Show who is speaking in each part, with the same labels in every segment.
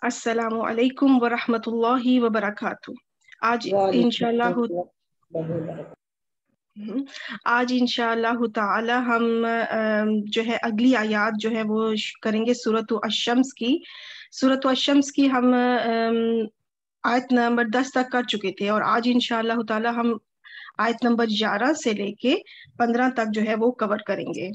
Speaker 1: अस्सलामु अलैकुम व रहमतुल्लाहि व बरकातुहू। आज इंशाअल्लाह ताला हम जो है अगली आयत जो है वो करेंगे सूरत अश-शम्स की। सूरत अश-शम्स की हम आयत नंबर 10 तक कर चुके थे और आज इंशाअल्लाह ताला हम आयत नंबर 11 से लेके 15 तक जो है वो कवर करेंगे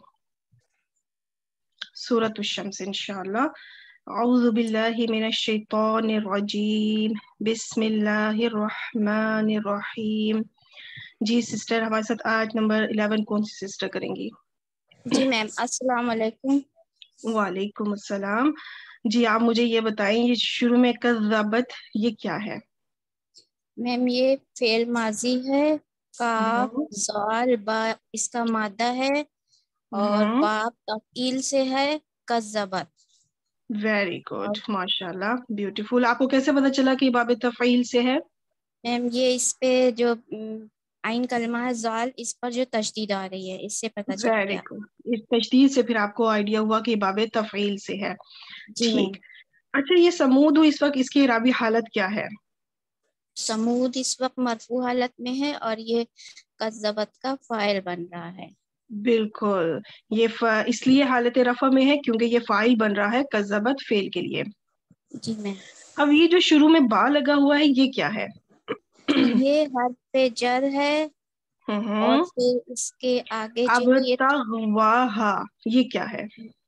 Speaker 1: सूरत अश-शम्स इंशाअल्लाह। औज़ु बिल्लाहि मिनश शैतानिर रजीम, बिस्मिल्लाहिर रहमानिर रहीम। जी सिस्टर, हमारे साथ आयत नंबर 11 कौन सी सिस्टर करेंगी?
Speaker 2: जी मैम, अस्सलाम वालेकुम।
Speaker 1: वालेकुम अस्सलाम। जी आप मुझे ये बताएं, ये शुरू में कज़्ज़बत ये क्या है?
Speaker 2: मैम ये फेल माजी है, काफ ज़ाल बा इसका मादा है और बाप तफ़ईल से है, कज़्ज़बत।
Speaker 1: वेरी गुड, माशाल्लाह, ब्यूटीफुल। आपको कैसे पता चला कि बाब तफ़ईल से है?
Speaker 2: मैम ये इस पे जो आइन कलमा है ज़ाल, इस पर जो तशदीद आ रही है, इससे पता चल
Speaker 1: वेरी
Speaker 2: गया।
Speaker 1: गुड, इस तशदीद से फिर आपको आइडिया हुआ कि बाब तफ़ईल से है।
Speaker 2: जी मैम।
Speaker 1: ठीक। अच्छा, ये समूद इस वक्त इसकी राबी हालत क्या है?
Speaker 2: समूद इस वक्त मरफू हालत में है और ये कज़्ज़बत का फाइल बन रहा है।
Speaker 1: बिल्कुल, ये इसलिए हालत रफा में है क्योंकि ये फाइल बन रहा है कज़्ज़बत फेल के लिए।
Speaker 2: जी मैम।
Speaker 1: अब ये जो शुरू में बा लगा हुआ है ये क्या है?
Speaker 2: ये हर्फ पे जर है और फिर इसके आगे
Speaker 1: अब
Speaker 2: जो ये
Speaker 1: तग़वाहा ये क्या है?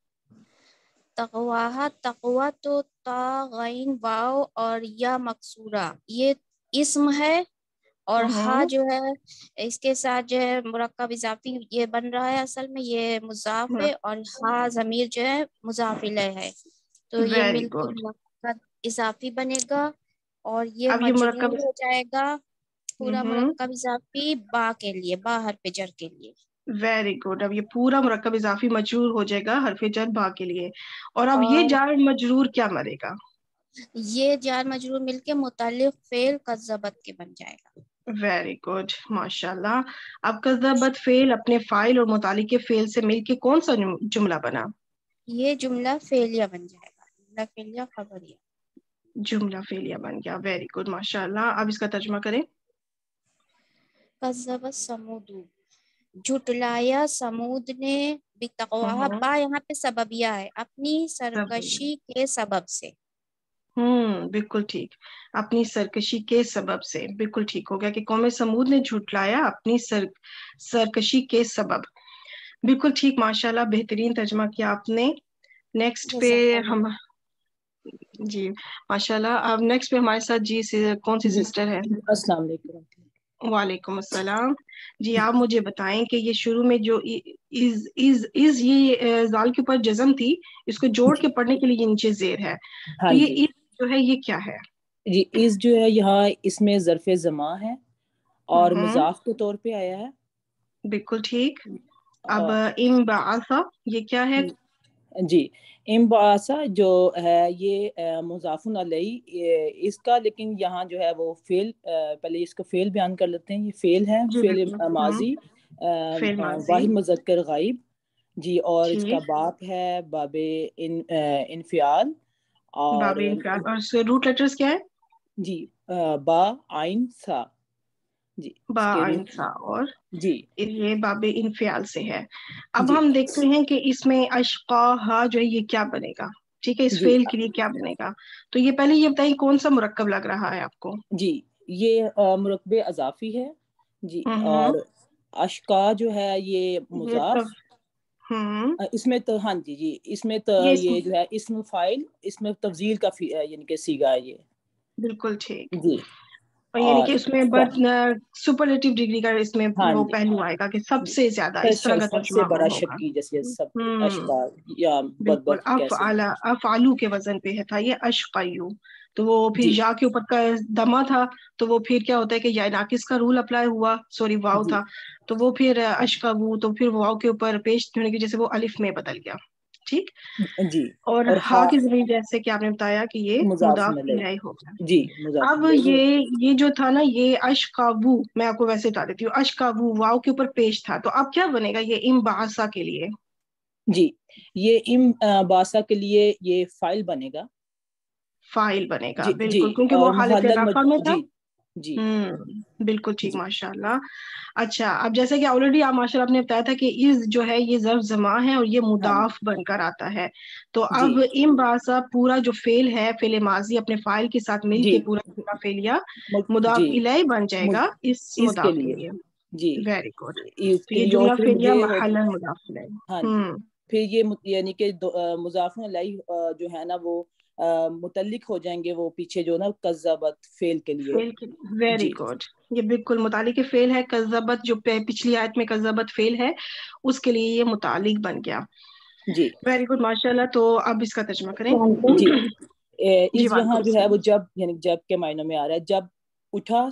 Speaker 2: तक़वाहा, तक़वा तो ता गैन वाव और या मकसूरा, ये इस्म है और हा जो है इसके साथ जो है मुरक्कब इजाफी ये बन रहा है। असल में ये मुज़ाफ है और हा ज़मीर जो है मुज़ाफ इलैह है, तो ये
Speaker 1: वेरी
Speaker 2: मिलके
Speaker 1: गुड।
Speaker 2: मुरक्कब इजाफी बनेगा और ये
Speaker 1: अब ये मुरक्कब
Speaker 2: मजरूर हो जाएगा पूरा मुरक्कब इजाफी बा के लिए, बा हरफ जर के लिए।
Speaker 1: Very good. अब ये पूरा मुरक्कब इजाफी मजरूर हो जाएगा हरफ जर बा के लिए। और अब ये
Speaker 2: और
Speaker 1: जार मजरूर क्या मरेगा?
Speaker 2: ये जार मजरूर मिलके मुताल्लिक फेल कज़्ज़बत के बन जाएगा।
Speaker 1: वेरी गुड, माशाल्लाह। अब कज़्ज़बत फेल अपने फाइल और मुतालिक के फेल से मिलके कौन सा जुमला बना?
Speaker 2: ये जुमला फेलिया बन जाएगा, जुमला फेलिया खबरिया।
Speaker 1: जुमला फेलिया बन गया। वेरी गुड, माशाल्लाह। अब इसका तर्जुमा करें।
Speaker 2: कज़्ज़बत समूदु, झुटलाया समूद ने बितक़वाहा, बा यहाँ पे सबबिया है, अपनी सरकशी के सबब से।
Speaker 1: बिल्कुल ठीक। अपनी सरकशी के सबब से, बिल्कुल ठीक हो गया कि कौम समूद ने झुटलाया अपनी सरकशी के सबब। बिल्कुल ठीक, माशाल्लाह, बेहतरीन तर्जमा किया आपने। नेक्स्ट पे हम जी माशाल्लाह। अब नेक्स्ट पे हमारे साथ जी कौन सी सिस्टर है?
Speaker 3: अस्सलाम वालेकुम।
Speaker 1: वालेकुम अस्सलाम। जी आप मुझे बताएं कि ये शुरू में जो इज ये जाल के ऊपर जज़म थी, इसको जोड़ के पढ़ने के लिए ये नीचे जेर है, तो ये इज जो है ये क्या है?
Speaker 3: जी इस जो है यहाँ इसमें ज़र्फ़े ज़मा है और मुज़ाफ के तौर पे आया है।
Speaker 1: बिल्कुल ठीक। अब इम्बाअसा ये क्या है?
Speaker 3: जी इम्बाअसा जो है ये मुज़ाफ़ुन अलैहि इसका, लेकिन यहाँ जो है वो फेल, पहले इसको फेल बयान कर लेते हैं। ये फेल है, फेल माजी वाहिद मुज़क्कर गाइब जी, और इसका बाप है बाबे इनफियाल और
Speaker 1: रूट लेटर्स क्या है?
Speaker 3: जी बा आइन सा जी,
Speaker 1: बा आइन सा और
Speaker 3: जी
Speaker 1: ये बाबे इनफियाल से है। अब
Speaker 3: जी
Speaker 1: हम देखते हैं कि इसमें अशक़ाहा जो है ये क्या बनेगा। ठीक है, इस फेल के लिए क्या बनेगा? तो ये पहले ये बताइए कौन सा मुरक्कब लग रहा है आपको?
Speaker 3: जी ये मुरक्कबे अज़ाफ़ी है जी, और अशका जो है ये मुज़ाफ, इसमें तो हाँ जी जी इसमें तो ये जो है इसमें फाइल, इसमें तफजील का यानी कि सीगा है ये।
Speaker 1: बिल्कुल ठीक।
Speaker 3: जी,
Speaker 1: और यानी कि उसमें बट सुपरलेटिव डिग्री का इसमें
Speaker 3: हाँ
Speaker 1: वो पहलू आएगा कि सबसे ज्यादा, इस तरह का
Speaker 3: सबसे
Speaker 1: तर्जुमा
Speaker 3: बड़ा
Speaker 1: होगा।
Speaker 3: शक्की, जैसे सब अशका या
Speaker 1: बिल्कुल,
Speaker 3: बदबख्त कैसे।
Speaker 1: अफआलू के वजन पे है था ये अशक़यू, तो वो फिर
Speaker 3: जी
Speaker 1: या के ऊपर का दमा था, तो वो फिर क्या होता है कि या नाकिस का रूल अप्लाई हुआ, सॉरी वाव
Speaker 3: जी
Speaker 1: था, तो वो फिर अशक़बू, तो फिर वाव के ऊपर पेश होने की जैसे वो अलिफ में बदल गया। ठीक।
Speaker 3: जी
Speaker 1: और हा की जमीन जैसे कि आपने बताया कि ये
Speaker 3: मुज़ाफ़
Speaker 1: मुदाफ
Speaker 3: अलैहि
Speaker 1: इलैहि होगा।
Speaker 3: जी, मुज़ाफ़
Speaker 1: अब
Speaker 3: अलैहि
Speaker 1: ये जो था ना, ये अशकाबू, मैं आपको वैसे बता देती हूँ, अशकाबू वाव के ऊपर पेश था, तो अब क्या बनेगा ये इम्बासा के लिए?
Speaker 3: जी, ये बासा के लिए ये फाइल बनेगा।
Speaker 1: فائل بنے گا.
Speaker 3: جی
Speaker 1: بالکل, کیونکہ وہ حالت رفع میں تھا.
Speaker 3: جی
Speaker 1: بالکل ٹھیک, ماشاء اللہ. اچھا, اب جیسے کہ آلریڈی آپ ماشاء اللہ آپ نے بتایا تھا کہ از جو ہے یہ ظرف زماں ہے اور یہ مضاف بن کر آتا ہے. تو اب امباسا پورا جو فعل ہے, فعل ماضی اپنے فاعل کے ساتھ مل کے پورا جملہ فعلیہ مضاف الیہ بن جائے گا اس مضاف کے لیے.
Speaker 3: جی
Speaker 1: ویری گڈ. تو یہ جملہ فعلیہ محلا مضاف الیہ.
Speaker 3: ہاں, پھر یہ یعنی کہ مضاف الیہ جو ہے نا وہ متعلق ہو جائیں گے وہ پیچھے جو نا کذبت فعل کے لیے.
Speaker 1: ویری گڈ, یہ بالکل متعلق فعل ہے. کذبت جو پچھلی آیت میں کذبت فعل ہے اس کے لیے یہ متعلق بن گیا.
Speaker 3: جی
Speaker 1: ویری گڈ, ماشاء اللہ. تو اب اس کا ترجمہ کریں.
Speaker 3: جی,
Speaker 1: جی
Speaker 3: اس یہاں جو ہے وہ جب یعنی جب کے معنوں میں آ رہا ہے. جب اٹھا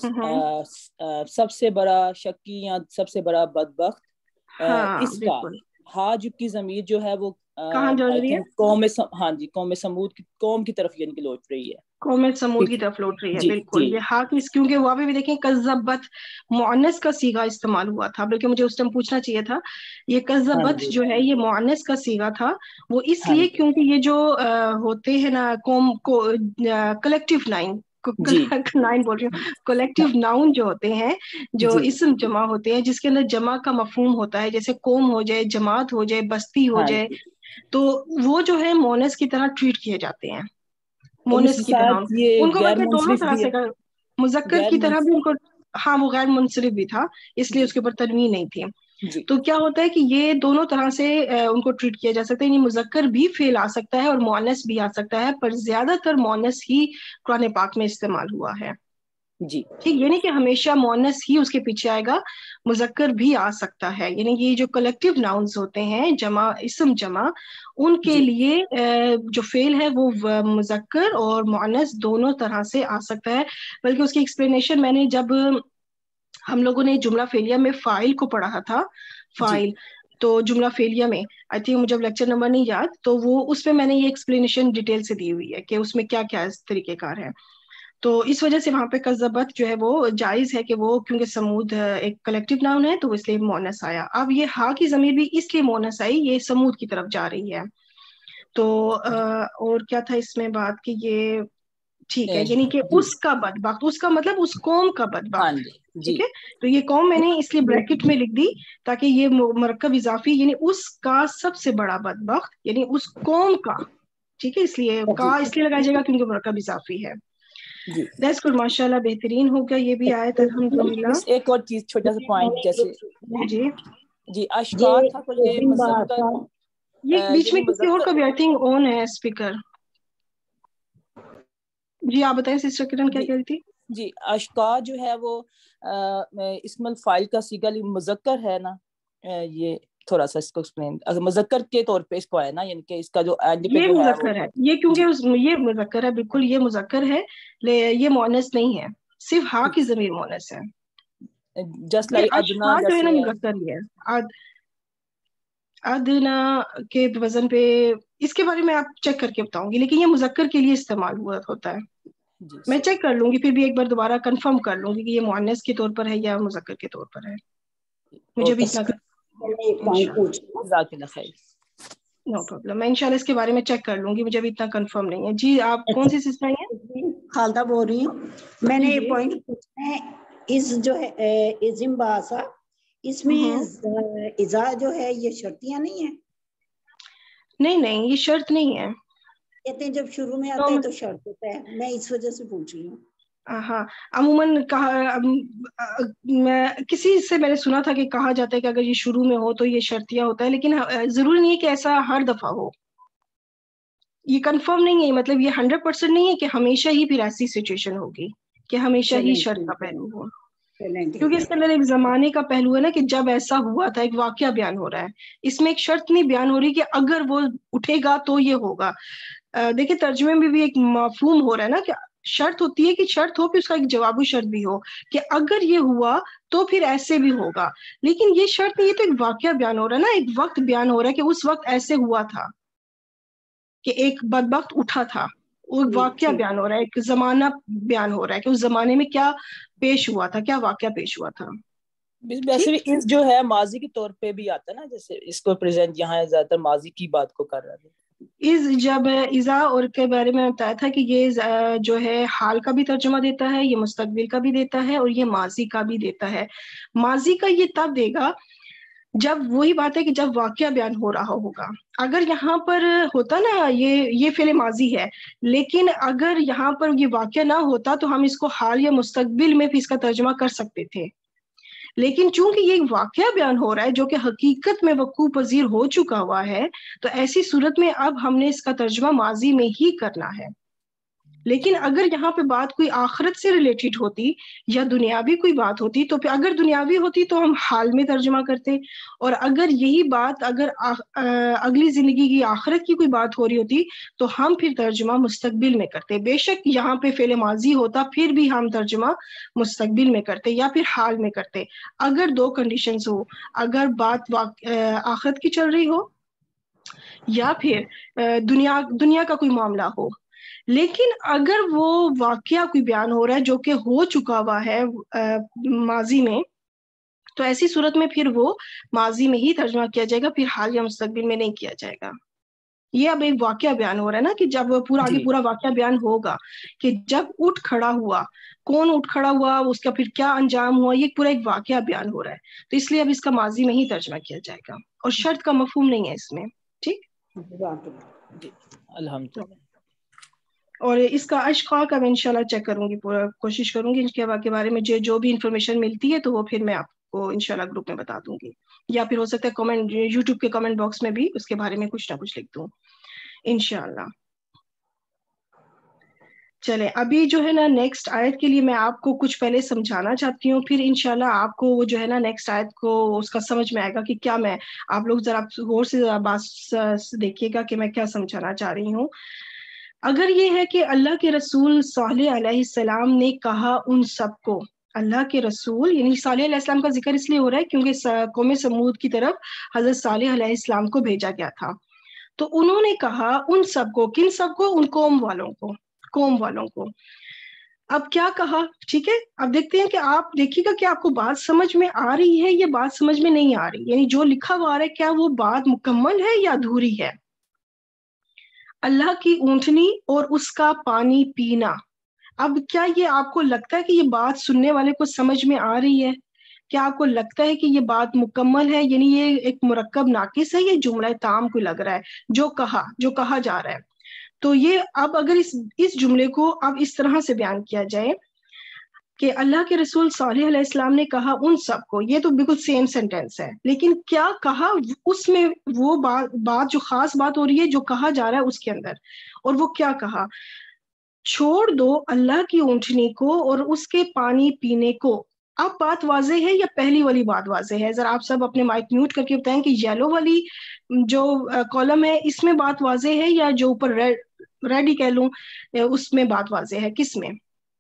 Speaker 3: سب سے بڑا شکی یا سب سے بڑا بدبخت, اس کا حاج کی ضمیر جو ہے وہ
Speaker 1: کہاں جا رہی ہے؟
Speaker 3: قوم سمود قوم کی طرف یعنی کہ لوٹ رہی ہے.
Speaker 1: قوم سمود کی طرف لوٹ رہی ہے. بالکل, یہ ہا کس, کیونکہ وہاں پہ بھی دیکھیں کذبت مؤنث کا صیغہ استعمال ہوا تھا, بلکہ مجھے اس ٹائم پوچھنا چاہیے تھا. یہ کذبت جو ہے یہ مؤنث کا صیغہ تھا, وہ اس لیے کیونکہ یہ جو ہوتے ہیں نا قوم کو کلیکٹیو نائن بول رہی ہوں, کولیکٹیو ناؤن جو ہوتے ہیں, جو اسم جمع ہوتے ہیں جس کے اندر جمع کا مفہوم ہوتا ہے, جیسے قوم ہو جائے, جماعت ہو جائے, بستی ہو جائے, تو وہ جو ہے مؤنث کی طرح ٹریٹ کیے جاتے ہیں. مونس کی طرح ان کو بلکہ دونوں طرح سے مذکر کی طرح بھی ان کو, ہاں وہ غیر منصرف بھی تھا اس لیے اس کے اوپر تنوین نہیں تھی. تو کیا ہوتا ہے کہ یہ دونوں طرح سے ان کو ٹریٹ کیا جا سکتا ہے. یعنی مذکر بھی فعل آ سکتا ہے اور مؤنث بھی آ سکتا ہے, پر زیادہ تر مؤنث ہی قرآن پاک میں استعمال ہوا ہے.
Speaker 3: جی
Speaker 1: ٹھیک, یہ نہیں کہ ہمیشہ مؤنث ہی اس کے پیچھے آئے گا, مذکر بھی آ سکتا ہے. یعنی یہ جو کلیکٹیو ناؤنز ہوتے ہیں, جمع اسم جمع, ان کے لیے جو فعل ہے وہ مذکر اور مؤنث دونوں طرح سے آ سکتا ہے. بلکہ اس کی ایکسپلینیشن میں نے جب ہم لوگوں نے جملہ فعلیہ میں فاعل کو پڑھا تھا, فاعل تو جملہ فعلیہ میں آئی تھنک مجھے لیکچر نمبر نہیں یاد, تو وہ اس میں نے یہ ایکسپلینیشن ڈیٹیل سے دی ہوئی ہے کہ اس میں کیا کیا اس طریقہ کار ہے. تو اس وجہ سے وہاں پہ کذبت جو ہے وہ جائز ہے کہ وہ کیونکہ سمود ایک کلیکٹیو ناؤن ہے تو اس لیے مؤنث آیا. اب یہ ہا کی ضمیر بھی اس لیے مؤنث آئی, یہ سمود کی طرف جا رہی ہے. تو اور کیا تھا اس میں بات کہ یہ ٹھیک ہے, یعنی کہ اس کا بدبخت, اس کا مطلب اس قوم کا بدبخت. ٹھیک ہے, تو یہ قوم میں نے اس لیے بریکٹ میں لکھ دی تاکہ یہ مرکب اضافی یعنی اس کا سب سے بڑا بدبخت یعنی اس قوم کا. ٹھیک ہے, اس لیے کا اس لیے لگایا جائے گا کیونکہ مرکب اضافی ہے. دیٹس گڈ, ماشاء اللہ, بہترین ہو گیا یہ بھی آیت الحمدللہ.
Speaker 3: ایک اور چیز چھوٹا سا پوائنٹ, جیسے
Speaker 1: جی
Speaker 3: اشکار تھا تو یہ مذکر,
Speaker 1: یہ بیچ میں کسی اور کا بھی آئی تھنک آن ہے اسپیکر. جی آپ بتائیں سسٹر کرن کیا کہہ رہی تھی.
Speaker 3: جی, اشکا جو ہے وہ اسم الفاعل کا صیغہ مذکر ہے نا, یہ تھوڑا سا اس کو ایکسپلین مذکر کے طور پہ اس کو ہے نا, یعنی کہ اس کا جو اینڈ پہ
Speaker 1: یہ
Speaker 3: جو
Speaker 1: مذکر ہے, یہ کیونکہ یہ مذکر ہے, بالکل یہ مذکر ہے, یہ مؤنث نہیں ہے, صرف ہا کی ضمیر مؤنث ہے.
Speaker 3: جسٹ لائک ادنا
Speaker 1: جو ہے نا
Speaker 3: جیسے
Speaker 1: مذکر ہی ہے. ادنا کے وزن پہ اس کے بارے میں آپ چیک کر کے بتاؤں گی, لیکن یہ مذکر کے لیے استعمال ہوتا ہے. میں چیک کر لوں گی, پھر بھی ایک بار دوبارہ کنفرم کر لوں گی کہ یہ مؤنث کے طور پر ہے یا مذکر کے طور پر ہے. مجھے بھی اتنا نو پرابلم, میں انشاءاللہ اس کے بارے میں چیک کر لوں گی, مجھے بھی اتنا کنفرم نہیں ہے. جی آپ کون سی سسٹر ہیں؟
Speaker 4: خالدہ بول رہی ہوں. میں نے یہ پوائنٹ پوچھنا ہے, اس جو ہے ازم باسا, اس میں ازا جو ہے یہ شرطیاں نہیں ہے.
Speaker 1: نہیں, یہ شرط نہیں ہے.
Speaker 4: کہتے ہیں جب شروع میں آتا ہے تو شرط ہوتا ہے, میں اس وجہ سے پوچھ رہی ہوں.
Speaker 1: ہاں, عموماً کہا کسی سے میں نے سنا تھا کہ کہا جاتا ہے کہ اگر یہ شروع میں ہو تو یہ شرطیہ ہوتا ہے, لیکن ضروری نہیں ہے کہ ایسا ہر دفعہ ہو. یہ کنفرم نہیں ہے, مطلب یہ 100% نہیں ہے کہ ہمیشہ ہی پھر ایسی سچویشن ہوگی کہ ہمیشہ ہی شرط کا پہلو ہو, کیونکہ اس کے اندر ایک زمانے کا پہلو ہے نا کہ جب ایسا ہوا تھا, ایک واقعہ بیان ہو رہا ہے. اس میں ایک شرط نہیں بیان ہو رہی کہ اگر وہ اٹھے گا تو یہ ہوگا. دیکھیں ترجمے میں بھی ایک مفہوم ہو رہا ہے نا کہ شرط ہوتی ہے کہ شرط ہو, پھر اس کا ایک جوابی شرط بھی ہو کہ اگر یہ ہوا تو پھر ایسے بھی ہوگا. لیکن یہ شرط نہیں, یہ تو ایک واقعہ بیان ہو رہا ہے نا, ایک وقت بیان ہو رہا ہے کہ اس وقت ایسے ہوا تھا کہ ایک بدبخت اٹھا تھا. وہ واقعہ بیان ہو رہا ہے, ایک زمانہ بیان ہو رہا ہے کہ اس زمانے میں کیا پیش ہوا تھا, کیا واقعہ پیش ہوا تھا.
Speaker 3: ویسے بھی اس جو ہے ماضی کے طور پہ بھی آتا ہے نا, جیسے اس کو پریزنٹ یہاں زیادہ تر ماضی کی بات کو کر رہا ہے.
Speaker 1: جب ایزا اور کے بارے میں بتایا تھا کہ یہ جو ہے حال کا بھی ترجمہ دیتا ہے، یہ مستقبل کا بھی دیتا ہے، اور یہ ماضی کا بھی دیتا ہے. ماضی کا یہ تب دے گا جب وہی بات ہے کہ جب واقعہ بیان ہو رہا ہوگا. اگر یہاں پر ہوتا نا یہ فعل ماضی ہے، لیکن اگر یہاں پر یہ واقعہ نہ ہوتا تو ہم اس کو حال یا مستقبل میں بھی اس کا ترجمہ کر سکتے تھے. لیکن چونکہ یہ واقعہ بیان ہو رہا ہے جو کہ حقیقت میں وقوع پذیر ہو چکا ہوا ہے، تو ایسی صورت میں اب ہم نے اس کا ترجمہ ماضی میں ہی کرنا ہے. لیکن اگر یہاں پہ بات کوئی آخرت سے ریلیٹڈ ہوتی یا دنیاوی کوئی بات ہوتی تو پھر اگر دنیاوی ہوتی تو ہم حال میں ترجمہ کرتے، اور اگر یہی بات اگر اگلی زندگی کی آخرت کی کوئی بات ہو رہی ہوتی تو ہم پھر ترجمہ مستقبل میں کرتے. بے شک یہاں پہ فعل ماضی ہوتا پھر بھی ہم ترجمہ مستقبل میں کرتے یا پھر حال میں کرتے. اگر دو کنڈیشنز ہو، اگر بات آخرت کی چل رہی ہو یا پھر دنیا کا کوئی معاملہ ہو. لیکن اگر وہ واقعہ کوئی بیان ہو رہا ہے جو کہ ہو چکا ہوا ہے ماضی میں، تو ایسی صورت میں پھر وہ ماضی میں ہی ترجمہ کیا جائے گا، پھر حال یا مستقبل میں نہیں کیا جائے گا. یہ اب ایک واقعہ بیان ہو رہا ہے نا کہ جب آگے پورا واقعہ بیان ہوگا کہ جب اٹھ کھڑا ہوا، کون اٹھ کھڑا ہوا، اس کا پھر کیا انجام ہوا، یہ پورا ایک واقعہ بیان ہو رہا ہے. تو اس لیے اب اس کا ماضی میں ہی ترجمہ کیا جائے گا، اور شرط کا مفہوم نہیں ہے اس میں. ٹھیک،
Speaker 3: الحمدللہ.
Speaker 1: اور اس کا اشقاء کا میں انشاءاللہ چیک کروں گی، پورا کوشش کروں گی ان کے بارے میں جو بھی انفارمیشن ملتی ہے تو وہ پھر میں آپ کو انشاءاللہ گروپ میں بتا دوں گی، یا پھر ہو سکتا ہے کمنٹ یوٹیوب کے کمنٹ باکس میں بھی اس کے بارے میں کچھ نہ کچھ لکھ دوں انشاءاللہ. چلے ابھی جو ہے نا نیکسٹ آیت کے لیے میں آپ کو کچھ پہلے سمجھانا چاہتی ہوں، پھر انشاءاللہ آپ کو وہ جو ہے نا نیکسٹ آیت کو اس کا سمجھ میں آئے گا کہ کیا میں آپ لوگ ذرا غور سے بات دیکھیے گا کہ میں کیا سمجھانا چاہ رہی ہوں. اگر یہ ہے کہ اللہ کے رسول صالح علیہ السلام نے کہا ان سب کو، اللہ کے رسول یعنی صالح علیہ السلام کا ذکر اس لیے ہو رہا ہے کیونکہ قوم سمود کی طرف حضرت صالح علیہ السلام کو بھیجا گیا تھا. تو انہوں نے کہا ان سب کو، کن سب کو؟ ان قوم والوں کو. اب کیا کہا؟ ٹھیک ہے، اب دیکھتے ہیں کہ آپ دیکھیے گا کہ آپ کو بات سمجھ میں آ رہی ہے یا بات سمجھ میں نہیں آ رہی، یعنی جو لکھا ہوا ہے کیا وہ بات مکمل ہے یا ادھوری ہے. اللہ کی اونٹنی اور اس کا پانی پینا. اب کیا یہ آپ کو لگتا ہے کہ یہ بات سننے والے کو سمجھ میں آ رہی ہے؟ کیا آپ کو لگتا ہے کہ یہ بات مکمل ہے، یعنی یہ ایک مرکب ناقص ہے، یہ جملہ تام کو لگ رہا ہے جو کہا جا رہا ہے؟ تو یہ اب اگر اس جملے کو اب اس طرح سے بیان کیا جائے کہ اللہ کے رسول صالح علیہ السلام نے کہا ان سب کو، یہ تو بالکل سیم سینٹینس ہے، لیکن کیا کہا اس میں وہ بات جو خاص بات ہو رہی ہے جو کہا جا رہا ہے اس کے اندر، اور وہ کیا کہا؟ چھوڑ دو اللہ کی اونٹنی کو اور اس کے پانی پینے کو. اب بات واضح ہے یا پہلی والی بات واضح ہے؟ ذرا آپ سب اپنے مائک میوٹ کر کے بتائیں کہ یلو والی جو کالم ہے اس میں بات واضح ہے یا جو اوپر ریڈ ہی کہہ لوں اس میں بات واضح ہے؟ کس میں؟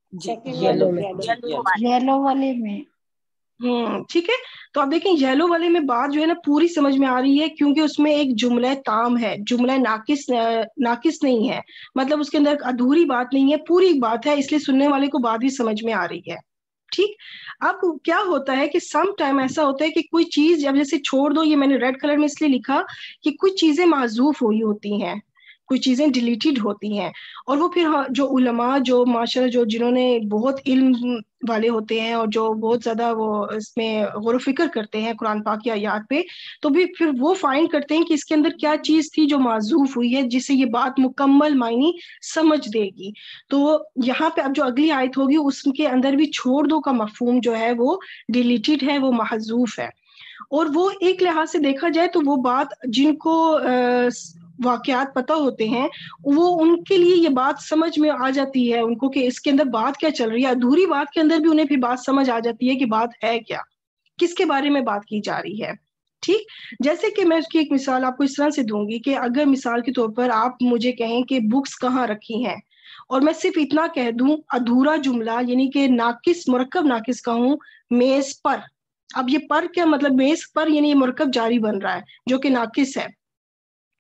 Speaker 4: یلو والے میں.
Speaker 1: ٹھیک ہے، تو آپ دیکھیں یلو والے میں بات جو ہے نا پوری سمجھ میں آ رہی ہے کیونکہ اس میں ایک جملہ تام ہے، جملہ ناقص نہیں ہے، مطلب اس کے اندر ادھوری بات نہیں ہے، پوری بات ہے، اس لیے سننے والے کو بات بھی سمجھ میں آ رہی ہے. ٹھیک، اب کیا ہوتا ہے کہ سم ٹائم ایسا ہوتا ہے کہ کوئی چیز جب جیسے چھوڑ دو، یہ میں نے ریڈ کلر میں اس لیے لکھا کہ کچھ چیزیں معذوف ہوئی ہوتی ہیں، کچھ چیزیں ڈیلیٹڈ ہوتی ہیں، اور وہ پھر جو علماء جو ماشاءاللہ جنہوں نے بہت علم والے ہوتے ہیں اور جو بہت زیادہ وہ اس میں غور و فکر کرتے ہیں قرآن پاک کی آیات پہ، تو بھی پھر وہ فائنڈ کرتے ہیں کہ اس کے اندر کیا چیز تھی جو معذوف ہوئی ہے جس سے یہ بات مکمل معنی سمجھ دے گی. تو یہاں پہ اب جو اگلی آیت ہوگی اس کے اندر بھی چھوڑ دو کا مفہوم جو ہے وہ ڈیلیٹڈ ہے، وہ محذوف ہے. اور وہ ایک لحاظ سے دیکھا جائے تو وہ بات جن کو واقعات پتہ ہوتے ہیں وہ ان کے لیے یہ بات سمجھ میں آ جاتی ہے ان کو کہ اس کے اندر بات کیا چل رہی ہے. ادھوری بات کے اندر بھی انہیں پھر بات سمجھ آ جاتی ہے کہ بات ہے کیا، کس کے بارے میں بات کی جا رہی ہے. ٹھیک، جیسے کہ میں اس کی ایک مثال آپ کو اس طرح سے دوں گی کہ اگر مثال کے طور پر آپ مجھے کہیں کہ بکس کہاں رکھی ہیں اور میں صرف اتنا کہہ دوں ادھورا جملہ یعنی کہ ناقص مرکب ناقص کہوں میز پر. اب یہ پر کیا مطلب؟ میز پر یعنی یہ مرکب جاری بن رہا ہے جو کہ ناقص ہے.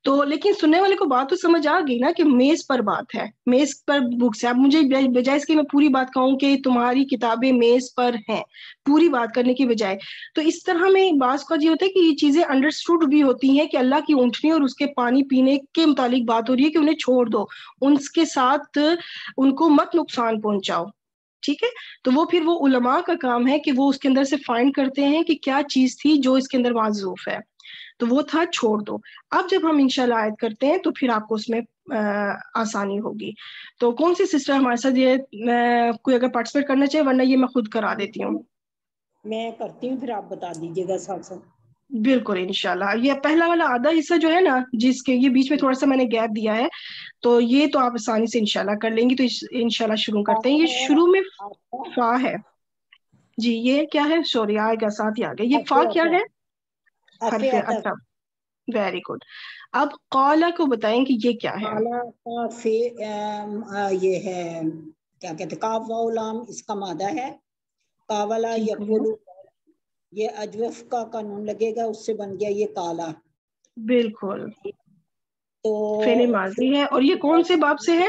Speaker 1: تو لیکن سننے والے کو بات تو سمجھ آ گئی نا کہ میز پر بات ہے، میز پر بکس ہے. اب مجھے بجائے اس کی میں پوری بات کہوں کہ تمہاری کتابیں میز پر ہیں، پوری بات کرنے کی بجائے، تو اس طرح میں بعض کا یہ ہوتا ہے کہ یہ چیزیں انڈرسٹوڈ بھی ہوتی ہیں کہ اللہ کی اونٹنی اور اس کے پانی پینے کے متعلق بات ہو رہی ہے کہ انہیں چھوڑ دو، ان کے ساتھ ان کو مت نقصان پہنچاؤ. ٹھیک ہے، تو وہ پھر وہ علماء کا کام ہے کہ وہ اس کے اندر سے فائنڈ کرتے ہیں کہ کیا چیز تھی جو اس کے اندر معذوف ہے. تو وہ تھا چھوڑ دو. اب جب ہم انشاءاللہ آیت کرتے ہیں تو پھر آپ کو اس میں آسانی ہوگی. تو کون سی سسٹر ہمارے ساتھ یہ کوئی اگر پارٹیسپیٹ کرنا چاہے، ورنہ یہ میں خود کرا دیتی ہوں.
Speaker 4: میں کرتی ہوں، پھر آپ بتا دیجیے گا ساتھ ساتھ.
Speaker 1: بالکل انشاءاللہ. یہ پہلا والا آدھا حصہ جو ہے نا، جس کے یہ بیچ میں تھوڑا سا میں نے گیپ دیا ہے، تو یہ تو آپ آسانی سے انشاءاللہ کر لیں گی. تو انشاءاللہ شروع کرتے ہیں. یہ شروع میں فا ہے جی. یہ کیا ہے؟ سوری، آئے گا ساتھ ہی آگے. یہ فا کیا ہے؟ حرف عطف. Very good. اب قالا کو بتائیں کہ یہ کیا ہے؟
Speaker 4: قالا کا یہ ہے کیا کہتے ہیں، کاف واو لام، اس کا مادہ ہے. قاولا یقولو، یہ اجوف کا قانون لگے گا، اس سے بن گیا یہ کالا.
Speaker 1: بالکل،
Speaker 4: تو
Speaker 1: فعل ماضی ہے. اور یہ کون سے باب سے ہے؟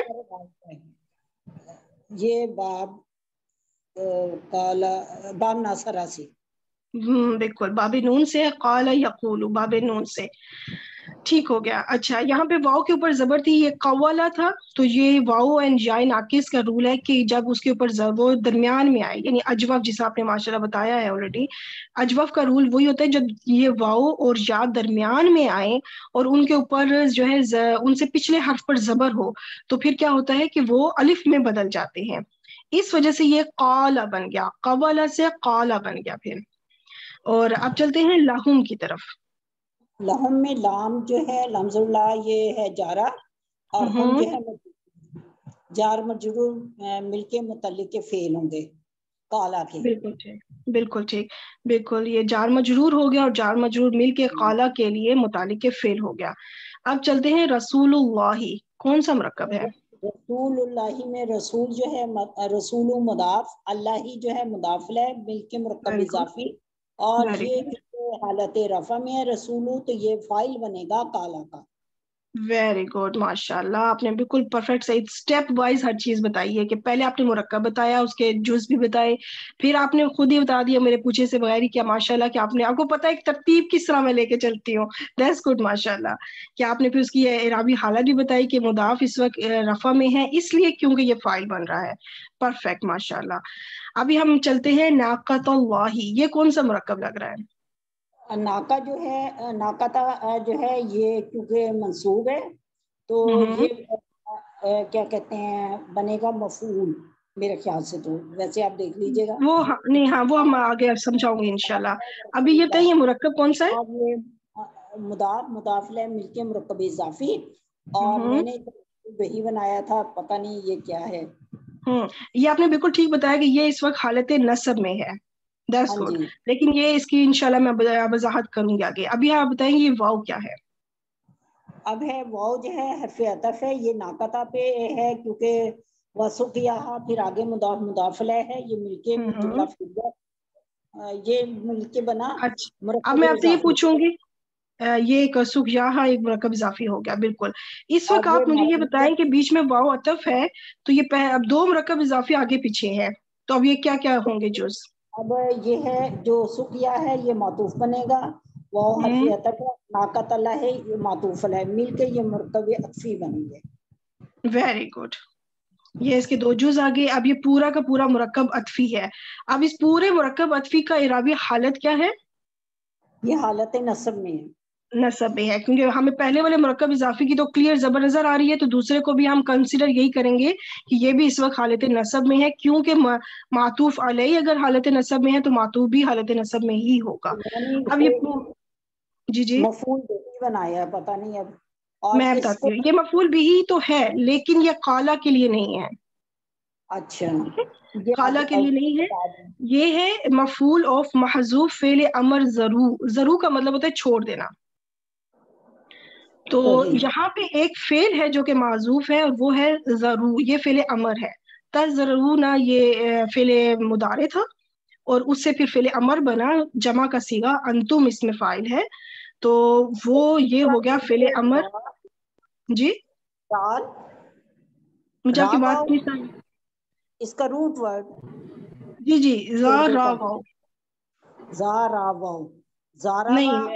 Speaker 4: یہ باب کالا، باب ناصرہ سے.
Speaker 1: بالکل، باب نون سے. قال یقول، باب نون سے. ٹھیک ہو گیا. اچھا، یہاں پہ واؤ کے اوپر زبر تھی، یہ قوالا تھا. تو یہ واؤ اینڈ جائے ناقص کا رول ہے کہ جب اس کے اوپر وہ درمیان میں آئے، یعنی اجوف جسے آپ نے ماشاءاللہ بتایا ہے آلریڈی، اجوف کا رول وہی ہوتا ہے جب یہ واؤ اور یا درمیان میں آئے اور ان کے اوپر جو ہے ان سے پچھلے حرف پر زبر ہو، تو پھر کیا ہوتا ہے کہ وہ الف میں بدل جاتے ہیں. اس وجہ سے یہ قالا بن گیا، قوالا سے قالا بن گیا. پھر اور اب چلتے ہیں لہم کی طرف.
Speaker 4: لہم میں لام جو ہے لمز اللہ، یہ ہے جارا، اور ہم جو ہے جار مجرور مل کے متعلق کے فعل ہوں گے قالا کے.
Speaker 1: بالکل ٹھیک، بالکل ٹھیک، بالکل. یہ جار مجرور ہو گیا اور جار مجرور مل کے قالا کے لیے متعلق کے فعل ہو گیا. اب چلتے ہیں رسول اللہ. کون سا مرکب ہے؟
Speaker 4: رسول اللہ میں رسول جو ہے رسول مضاف، اللہ ہی جو ہے مضاف ہے، مل کے مرکب اضافی. اور یہ حالت رفع میں ہے رسولو، تو یہ فائل بنے گا کالا کا.
Speaker 1: ویری گڈ، ماشاء اللہ. آپ نے بالکل پرفیکٹ صحیح اسٹیپ وائز ہر چیز بتائی ہے کہ پہلے آپ نے مرکب بتایا، اس کے جز بھی بتائے، پھر آپ نے خود ہی بتا دیا میرے پوچھے سے بغیر ہی کیا ماشاء اللہ کہ آپ کو پتا ہے ایک ترتیب کس طرح میں لے کے چلتی ہوں. دیٹس گڈ ماشاء اللہ. کہ آپ نے پھر اس کی اعرابی حالت بھی بتائی کہ مضاف اس وقت رفع میں ہے اس لیے کیونکہ یہ فائل بن رہا ہے. پرفیکٹ ماشاء اللہ. ابھی ہم چلتے ہیں ناقۃ اللہ. یہ کون سا مرکب لگ رہا ہے؟
Speaker 4: ناقہ جو ہے، ناقتا جو ہے یہ کیونکہ منصوب ہے، تو یہ کیا کہتے ہیں بنے گا مفعول میرے خیال سے. تو ویسے آپ دیکھ لیجئے گا.
Speaker 1: وہ نہیں، ہاں وہ ہم آگے سمجھاؤں گے انشاءاللہ. ابھی یہ بتائیے مرکب کون سا ہے؟
Speaker 4: اور یہ مضاف لہ مل کے مرکب اضافی. اور میں نے وہی بنایا تھا، پتہ نہیں یہ کیا ہے.
Speaker 1: یہ آپ نے بالکل ٹھیک بتایا کہ یہ اس وقت حالت نصب میں ہے. That's good. لیکن یہ اس کی انشاءاللہ میں وضاحت کروں گی آگے. ابھی آپ بتائیں یہ واو کیا ہے؟
Speaker 4: اب ہے واو جو ہے حرف عطف ہے، یہ ناقتا پہ ہے کیونکہ وسقیہ، پھر آگے مضاف مضاف الیہ ہے، یہ مل کے جملہ یہ مل کے بنا.
Speaker 1: اچھا، اب میں آپ سے یہ پوچھوں گی، یہ ایک سقیاہ ایک مرکب اضافی ہو گیا. بالکل. اس وقت آپ مجھے یہ بتائیں کہ بیچ میں واو عطف ہے، تو یہ اب دو مرکب اضافی آگے پیچھے ہیں، تو اب یہ کیا کیا ہوں گے جز؟
Speaker 4: اب یہ ہے جو سقیہ ہے یہ معطوف بنے گا، واو حرف عطف ہے، ناقۃ اللہ ہے یہ معطوف علیہ، مل کے یہ مرکب عطفی بنیں گے.
Speaker 1: Very good. یہ اس کے دو جز آگے. اب یہ پورا کا پورا مرکب عطفی ہے. اب اس پورے مرکب عطفی کا اعرابی حالت کیا ہے؟
Speaker 4: یہ حالت نصب میں ہے.
Speaker 1: نصب میں ہے، کیونکہ ہمیں پہلے والے مرکب اضافی کی تو کلیئر زبر نظر آ رہی ہے، تو دوسرے کو بھی ہم کنسیڈر یہی کریں گے کہ یہ بھی اس وقت حالت نصب میں ہے، کیونکہ معطوف علیہ اگر حالت نصب میں ہے تو معطوف بھی حالت نصب میں ہی ہوگا. اب یہ جی
Speaker 4: مفعول بھی بنایا، پتہ نہیں اب.
Speaker 1: میں بتاتی ہوں، یہ مفعول بھی تو ہے لیکن یہ قالا کے لیے نہیں ہے.
Speaker 4: اچھا،
Speaker 1: قالا کے لیے نہیں ہے، یہ ہے مفعول آف محذوف فعل امر ضرور. ضرور کا مطلب ہوتا ہے چھوڑ دینا. تو یہاں پہ ایک فعل ہے جو کہ معذوف ہے اور وہ ہے ضرور. یہ فعل امر ہے. تضرعون یہ فعل مضارع تھا اور اس سے پھر فعل امر بنا، جمع کا صیغہ انتم اس میں فاعل ہے. تو وہ یہ ہو گیا فعل امر. جی مجھے آپ کی بات نہیں سمجھ.
Speaker 4: اس کا روٹ ورڈ
Speaker 1: جی جی زا را واو.
Speaker 4: زا را واو. زارا
Speaker 1: نہیں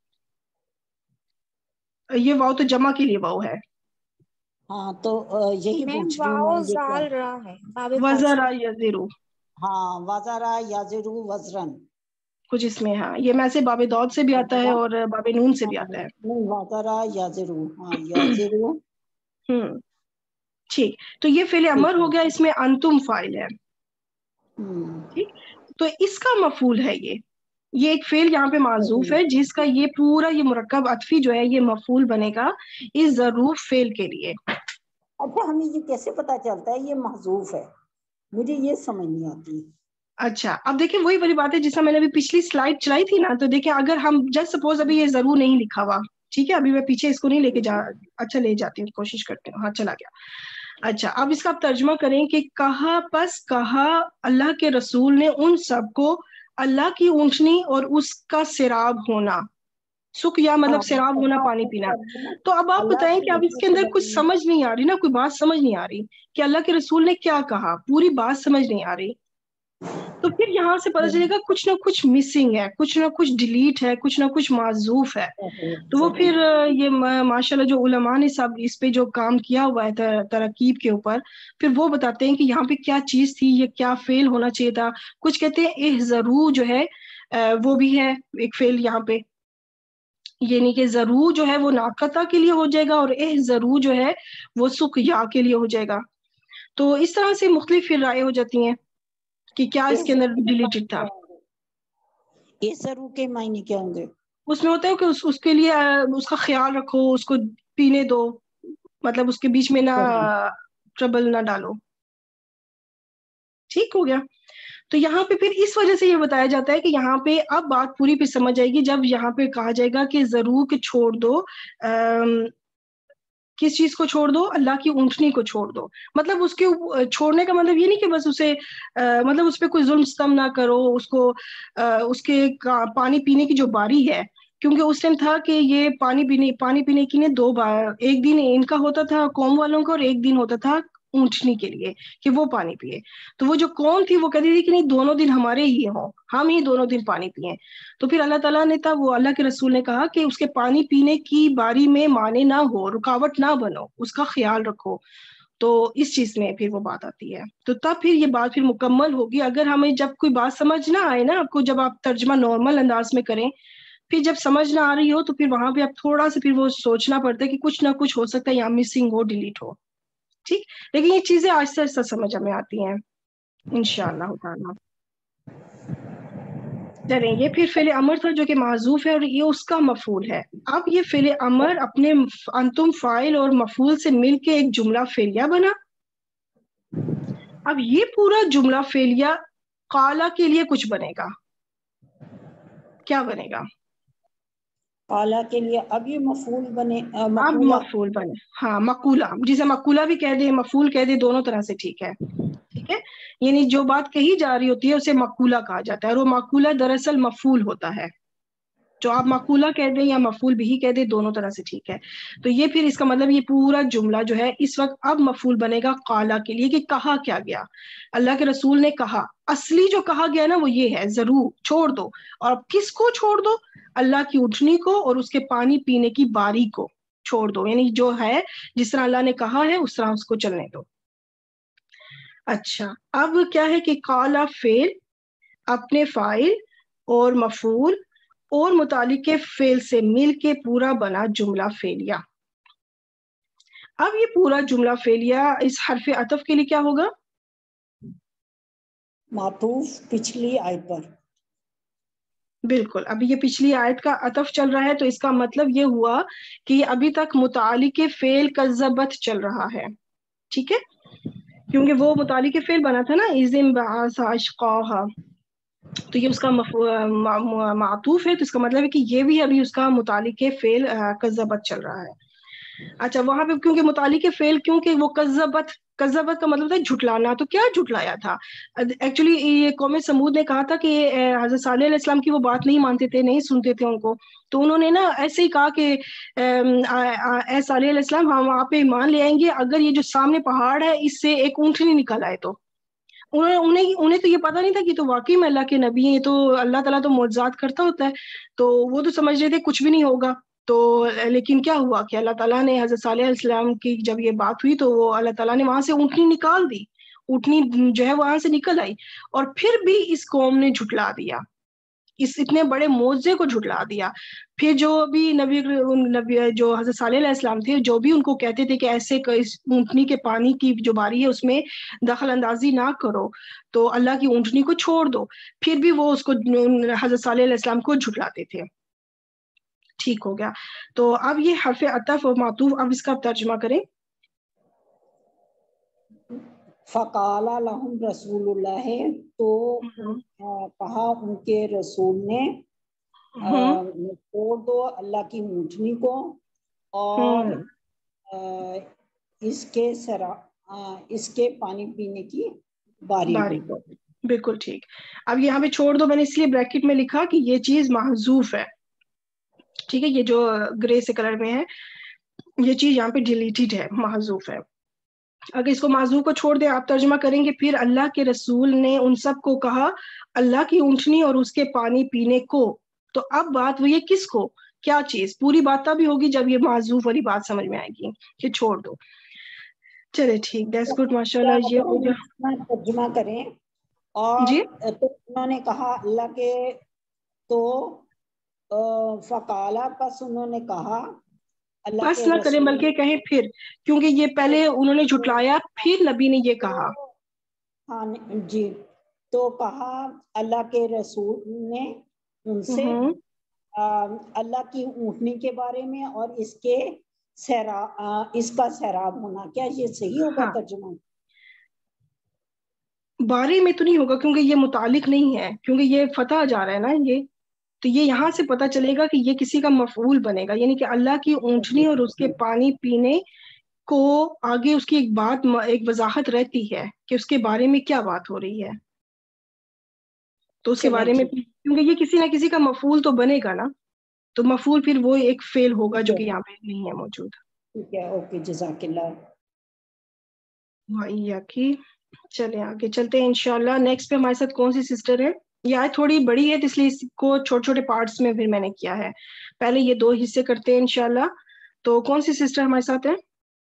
Speaker 1: یہ واو تو جمع کے لیے واو ہے.
Speaker 4: ہاں تو یہی پوچھ رہی
Speaker 2: واو
Speaker 4: ہوں.
Speaker 2: زال را ہے.
Speaker 1: وزرا یزرو.
Speaker 4: ہاں وزرا یزرو وزرن
Speaker 1: کچھ اس میں. ہاں یہ میں سے باب دود سے بھی آتا ہے اور باب نون سے بھی آتا ہے.
Speaker 4: وزرا یزرو. ہاں یزرو.
Speaker 1: ٹھیک. تو یہ فعل امر ہو گیا. اس میں انتم فاعل ہے. ٹھیک. تو اس کا مفعول ہے یہ ایک فعل یہاں پہ معذوف ہے جس کا یہ پورا یہ مرکب عطفی جو ہے یہ مفعول بنے گا اس ظروف فعل کے لیے.
Speaker 4: اچھا ہمیں یہ کیسے پتا چلتا ہے یہ محذوف ہے؟ مجھے یہ سمجھ نہیں آتی.
Speaker 1: اچھا اب دیکھیں وہی والی بات ہے جس میں نے ابھی پچھلی سلائڈ چلائی تھی نا. تو دیکھیں اگر ہم جسٹ سپوز ابھی یہ ضرور نہیں لکھا ہوا, ٹھیک ہے, ابھی میں پیچھے اس کو نہیں لے کے اچھا لے جاتی ہوں, کوشش کرتے ہوں. ہاں چلا گیا. اچھا اب اس کا آپ ترجمہ کریں کہ کہا پس کہا اللہ کے رسول نے ان سب کو اللہ کی اونچنی اور اس کا سیراب ہونا. سقیا مطلب سیراب ہونا, پانی پینا. تو اب آپ بتائیں کہ اب اس کے اندر کچھ سمجھ نہیں آ رہی نا, کوئی بات سمجھ نہیں آ رہی کہ اللہ کے رسول نے کیا کہا, پوری بات سمجھ نہیں آ رہی. تو پھر یہاں سے پتہ چلے گا کچھ نہ کچھ مسنگ ہے, کچھ نہ کچھ ڈیلیٹ ہے, کچھ نہ کچھ معذوف ہے. تو وہ پھر یہ ماشاءاللہ جو علماء نے سب اس پہ جو کام کیا ہوا ہے ترکیب کے اوپر, پھر وہ بتاتے ہیں کہ یہاں پہ کیا چیز تھی, یہ کیا فعل ہونا چاہیے تھا. کچھ کہتے ہیں ضرور جو ہے وہ بھی ہے ایک فعل یہاں پہ, یعنی کہ ضرور جو ہے وہ ناقتہ کے لیے ہو جائے گا اور ضرور جو ہے وہ سقیا کے لیے ہو جائے گا. تو اس طرح سے مختلف پھر رائے ہو جاتی ہیں کہ کیا اس کے اندر ڈیلیٹڈ تھا.
Speaker 4: یہ ضرور کے معنی کیا ہوں گے؟
Speaker 1: اس میں ہوتا ہے کہ اس کے لیے اس کا خیال رکھو, اس کو پینے دو, مطلب اس کے بیچ میں نہ ٹربل نہ ڈالو. ٹھیک ہو گیا. تو یہاں پہ پھر اس وجہ سے یہ بتایا جاتا ہے کہ یہاں پہ اب بات پوری پہ سمجھ آئے گی جب یہاں پہ کہا جائے گا کہ ضرور کہ چھوڑ دو. کس چیز کو چھوڑ دو؟ اللہ کی اونٹنی کو چھوڑ دو. مطلب اس کے چھوڑنے کا مطلب یہ نہیں کہ بس اسے مطلب اس پہ کوئی ظلم ستم نہ کرو, اس کو اس کے پانی پینے کی جو باری ہے, کیونکہ اس ٹائم تھا کہ یہ پانی پینے کی نے دو بار, ایک دن ان کا ہوتا تھا قوم والوں کا اور ایک دن ہوتا تھا اونٹنی کے لیے کہ وہ پانی پیے. تو وہ جو قوم تھی وہ کہتی تھی کہ نہیں دونوں دن ہمارے ہی ہوں, ہم ہی دونوں دن پانی پیئیں. تو پھر اللہ تعالیٰ نے تھا وہ اللہ کے رسول نے کہا کہ اس کے پانی پینے کی باری میں مانے نہ ہو, رکاوٹ نہ بنو, اس کا خیال رکھو. تو اس چیز میں پھر وہ بات آتی ہے. تو تب پھر یہ بات پھر مکمل ہوگی. اگر ہمیں جب کوئی بات سمجھ نہ آئے نا, آپ کو جب آپ ترجمہ نارمل انداز میں کریں, پھر جب سمجھ نہ آ رہی ہو تو پھر وہاں پہ آپ تھوڑا سا پھر وہ سوچنا پڑتا ہے کہ کچھ نہ کچھ ہو سکتا ہے یہاں مسنگ ہو, ڈیلیٹ ہو. ٹھیک, لیکن یہ چیزیں آہستہ آہستہ سمجھ میں آتی ہیں انشاءاللہ تعالیٰ. چلیں یہ پھر فعل امر تھا جو کہ معذوف ہے اور یہ اس کا مفعول ہے. اب یہ فعل امر اپنے انتم فاعل اور مفعول سے مل کے ایک جملہ فعلیہ بنا. اب یہ پورا جملہ فعلیہ قالا کے لیے کچھ بنے گا. کیا بنے گا؟
Speaker 4: قالا کے لیے اب یہ مفعول بنے,
Speaker 1: اب مفعول بنے. ہاں مقولہ, جسے مقولہ بھی کہہ دے مفعول کہہ دے, دونوں طرح سے ٹھیک ہے. ٹھیک ہے, یعنی جو بات کہی جا رہی ہوتی ہے اسے مقولہ کہا جاتا ہے, اور وہ مقولہ دراصل مفعول ہوتا ہے. جو آپ مقولہ کہہ دیں یا مفعول بھی کہہ دیں, دونوں طرح سے ٹھیک ہے. تو یہ پھر اس کا مطلب یہ پورا جملہ جو ہے اس وقت اب مفعول بنے گا قالا کے لیے کہ کہا کیا گیا, اللہ کے رسول نے کہا. اصلی جو کہا گیا نا وہ یہ ہے ضرور چھوڑ دو. اور کس کو چھوڑ دو؟ اللہ کی اونٹنی کو اور اس کے پانی پینے کی باری کو چھوڑ دو, یعنی جو ہے جس طرح اللہ نے کہا ہے اس طرح اس کو چلنے دو. اچھا اب کیا ہے کہ قالا فعل اپنے فاعل اور مفعول اور متعلق فعل سے مل کے پورا بنا جملہ فعلیہ. اب یہ پورا جملہ فعلیہ اس حرف عطف کے لیے کیا ہوگا؟
Speaker 4: معطوف پچھلی آیت پر.
Speaker 1: بالکل, ابھی یہ پچھلی آیت کا عطف چل رہا ہے تو اس کا مطلب یہ ہوا کہ یہ ابھی تک متعلق فعل کذبت چل رہا ہے. ٹھیک ہے, کیونکہ وہ متعلق فعل بنا تھا نا اذ انبعث اشقاها, تو یہ اس کا معطوف ہے, تو اس کا مطلب ہے کہ یہ بھی ابھی اس کا متعلق فعل کذبت چل رہا ہے. اچھا وہاں پہ کیونکہ متعلق فعل کیونکہ وہ کذبت کا مطلب تھا جھٹلانا، تو کیا جھٹلایا تھا؟ ایکچولی یہ قوم سمود نے کہا تھا کہ حضرت صالح علیہ السلام کی وہ بات نہیں مانتے تھے، نہیں سنتے تھے ان کو، تو انہوں نے نا ایسے ہی کہا کہ اے صالح علیہ السلام ہم آپ پہ ایمان لے آئیں گے اگر یہ جو سامنے پہاڑ ہے اس سے ایک اونٹنی نکل آئے تو۔ انہیں تو یہ پتا نہیں تھا کہ تو واقعی میں اللہ کے نبی ہیں، تو اللہ تعالیٰ تو معجزات کرتا ہوتا ہے، تو وہ تو سمجھ رہے تھے کچھ بھی نہیں ہوگا۔ تو لیکن کیا ہوا کہ اللہ تعالیٰ نے حضرت صالح علیہ السلام کی جب یہ بات ہوئی تو وہ اللہ تعالیٰ نے وہاں سے اونٹنی نکال دی، اونٹنی جو ہے وہاں سے نکل آئی، اور پھر بھی اس قوم نے جھٹلا دیا، اس اتنے بڑے معجزے کو جھٹلا دیا۔ پھر جو بھی نبی جو حضرت صالح علیہ السلام تھے جو بھی ان کو کہتے تھے کہ ایسے اس اونٹنی کے پانی کی جو باری ہے اس میں دخل اندازی نہ کرو، تو اللہ کی اونٹنی کو چھوڑ دو، پھر بھی وہ اس کو حضرت صالح علیہ السلام کو جھٹلاتے تھے۔ ٹھیک ہو گیا، تو اب یہ حرف عطف اور معطوف، اب اس کا ترجمہ کریں۔
Speaker 4: فقال لہم رسول اللہ، تو کہا ان کے رسول نے چھوڑ دو اللہ کی اونٹنی کو اور اس کے پانی پینے کی باری کو۔
Speaker 1: بالکل ٹھیک۔ اب یہاں پہ چھوڑ دو میں نے اس لیے بریکٹ میں لکھا کہ یہ چیز محذوف ہے، ٹھیک ہے، یہ جو گرے سے کلر میں ہے یہ چیز یہاں پہ ڈیلیٹڈ ہے، محذوف ہے۔ اگر اس کو معذوف کو چھوڑ دیں، آپ ترجمہ کریں گے پھر اللہ کے رسول نے ان سب کو کہا اللہ کی اونٹنی اور اس کے پانی پینے کو، تو اب بات ہوئی ہے کس کو، کیا چیز، پوری بات تب بھی ہوگی جب یہ معذوف والی بات سمجھ میں آئے گی کہ چھوڑ دو۔ چلے ٹھیک، دیٹس گڈ، ماشاءاللہ یہ ہو گیا۔
Speaker 4: ترجمہ کریں، اور
Speaker 1: جی
Speaker 4: تو انہوں نے کہا اللہ کے، تو فقالا پس انہوں نے کہا اللہ
Speaker 1: بس
Speaker 4: کے
Speaker 1: نہ کریں
Speaker 4: رسول،
Speaker 1: بلکہ کہیں پھر، کیونکہ یہ پہلے انہوں نے جھٹلایا پھر نبی نے یہ کہا۔
Speaker 4: ہاں جی، تو کہا اللہ کے رسول نے ان سے اللہ کی اونٹنی کے بارے میں اور اس کا سیراب ہونا، کیا یہ صحیح ہوگا
Speaker 1: ہاں
Speaker 4: ترجمہ؟
Speaker 1: بارے میں تو نہیں ہوگا کیونکہ یہ متعلق نہیں ہے، کیونکہ یہ فتح جا رہا ہے نا یہ، تو یہ یہاں سے پتہ چلے گا کہ یہ کسی کا مفعول بنے گا، یعنی کہ اللہ کی اونٹنی اور اس کے پانی پینے کو آگے اس کی ایک بات، ایک وضاحت رہتی ہے کہ اس کے بارے میں کیا بات ہو رہی ہے، تو اس کے بارے میں کیونکہ یہ کسی نہ کسی کا مفعول تو بنے گا نا، تو مفعول پھر وہ ایک فعل ہوگا جو کہ یہاں پہ نہیں ہے موجود۔
Speaker 4: ٹھیک ہے، اوکے، جزاک اللہ۔
Speaker 1: کی چلیں آگے چلتے ہیں انشاءاللہ۔ نیکسٹ پہ ہمارے ساتھ کون سی سسٹر ہے؟ یہ آیت تھوڑی بڑی ہے اس لیے اس کو چھوٹے چھوٹے پارٹس میں پھر میں نے کیا ہے، پہلے یہ 2 حصے کرتے ہیں انشاءاللہ۔ تو کون سی سسٹر ہمارے ساتھ ہے؟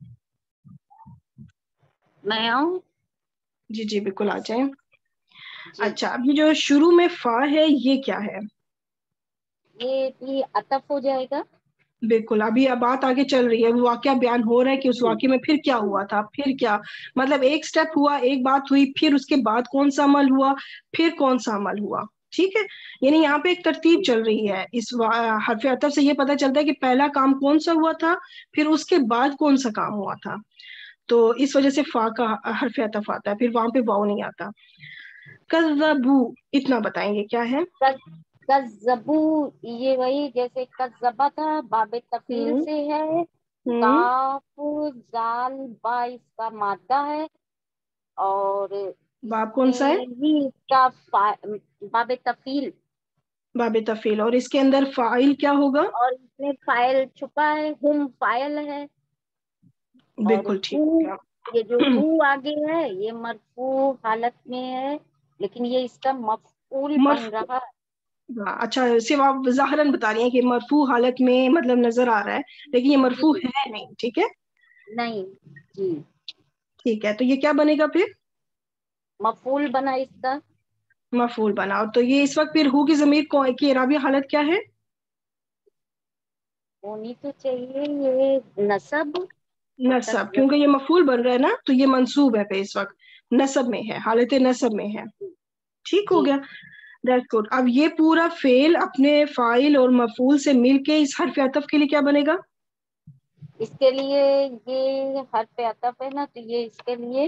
Speaker 2: میں آؤں؟
Speaker 1: جی جی بالکل آ جائیں۔ اچھا اب یہ جو شروع میں فا ہے یہ کیا ہے؟
Speaker 2: یہ بھی عطف ہو جائے گا۔
Speaker 1: بالکل، ابھی اب بات آگے چل رہی ہے، وہ واقعہ بیان ہو رہا ہے کہ اس واقعے میں پھر کیا ہوا تھا، پھر کیا مطلب ایک سٹیپ ہوا، ایک بات ہوئی، پھر اس کے بعد کون سا عمل ہوا، پھر کون سا عمل ہوا، ٹھیک ہے، یعنی یہاں پہ ایک ترتیب چل رہی ہے۔ اس حرف عطف سے یہ پتہ چلتا ہے کہ پہلا کام کون سا ہوا تھا، پھر اس کے بعد کون سا کام ہوا تھا، تو اس وجہ سے فا کا حرف عطف آتا ہے، پھر وہاں پہ واو نہیں آتا۔ کذبو اتنا بتائیں گے کیا ہے؟
Speaker 2: کذبو، یہ وہی جیسے کذبہ تھا، باب تفعیل سے ہے، کاف زال با اس کا مادہ ہے، اور
Speaker 1: باب کون سا ہے؟
Speaker 2: اس کا باب تفعیل،
Speaker 1: باب تفعیل، اور اس کے اندر فاعل کیا ہوگا؟
Speaker 2: اور اس میں فاعل چھپا ہے، ہم فاعل ہے، اور
Speaker 1: بالکل ٹھیک ہو گیا۔
Speaker 2: یہ جو ہو آگے ہے یہ مرفوع حالت میں ہے، لیکن یہ اس کا مفعول بن رہا ہے۔
Speaker 1: اچھا صرف آپ ظاہراً بتا رہی ہیں کہ مرفوع حالت میں مطلب نظر آ رہا ہے، لیکن یہ مرفوع ہے نہیں، ٹھیک ہے
Speaker 2: نہیں جی،
Speaker 1: ٹھیک ہے، تو یہ کیا بنے گا پھر؟
Speaker 2: مفعول بنا اس کا،
Speaker 1: مفعول بنا، اور تو یہ اس وقت پھر ہو کی ضمیر کی اعرابی حالت کیا ہے؟
Speaker 2: ہونی تو چاہیے یہ نصب،
Speaker 1: نصب، کیونکہ یہ مفعول بن رہا ہے نا تو یہ منصوب ہے پہ اس وقت نصب میں ہے، حالت نصب میں ہے، ٹھیک ہو گیا، دیٹس گڈ۔ اب یہ پورا فعل اپنے فاعل اور مفعول سے مل کے اس حرف عطف کے لیے کیا بنے گا؟
Speaker 2: اس کے لیے یہ حرف عطف ہے نا، تو یہ اس کے لیے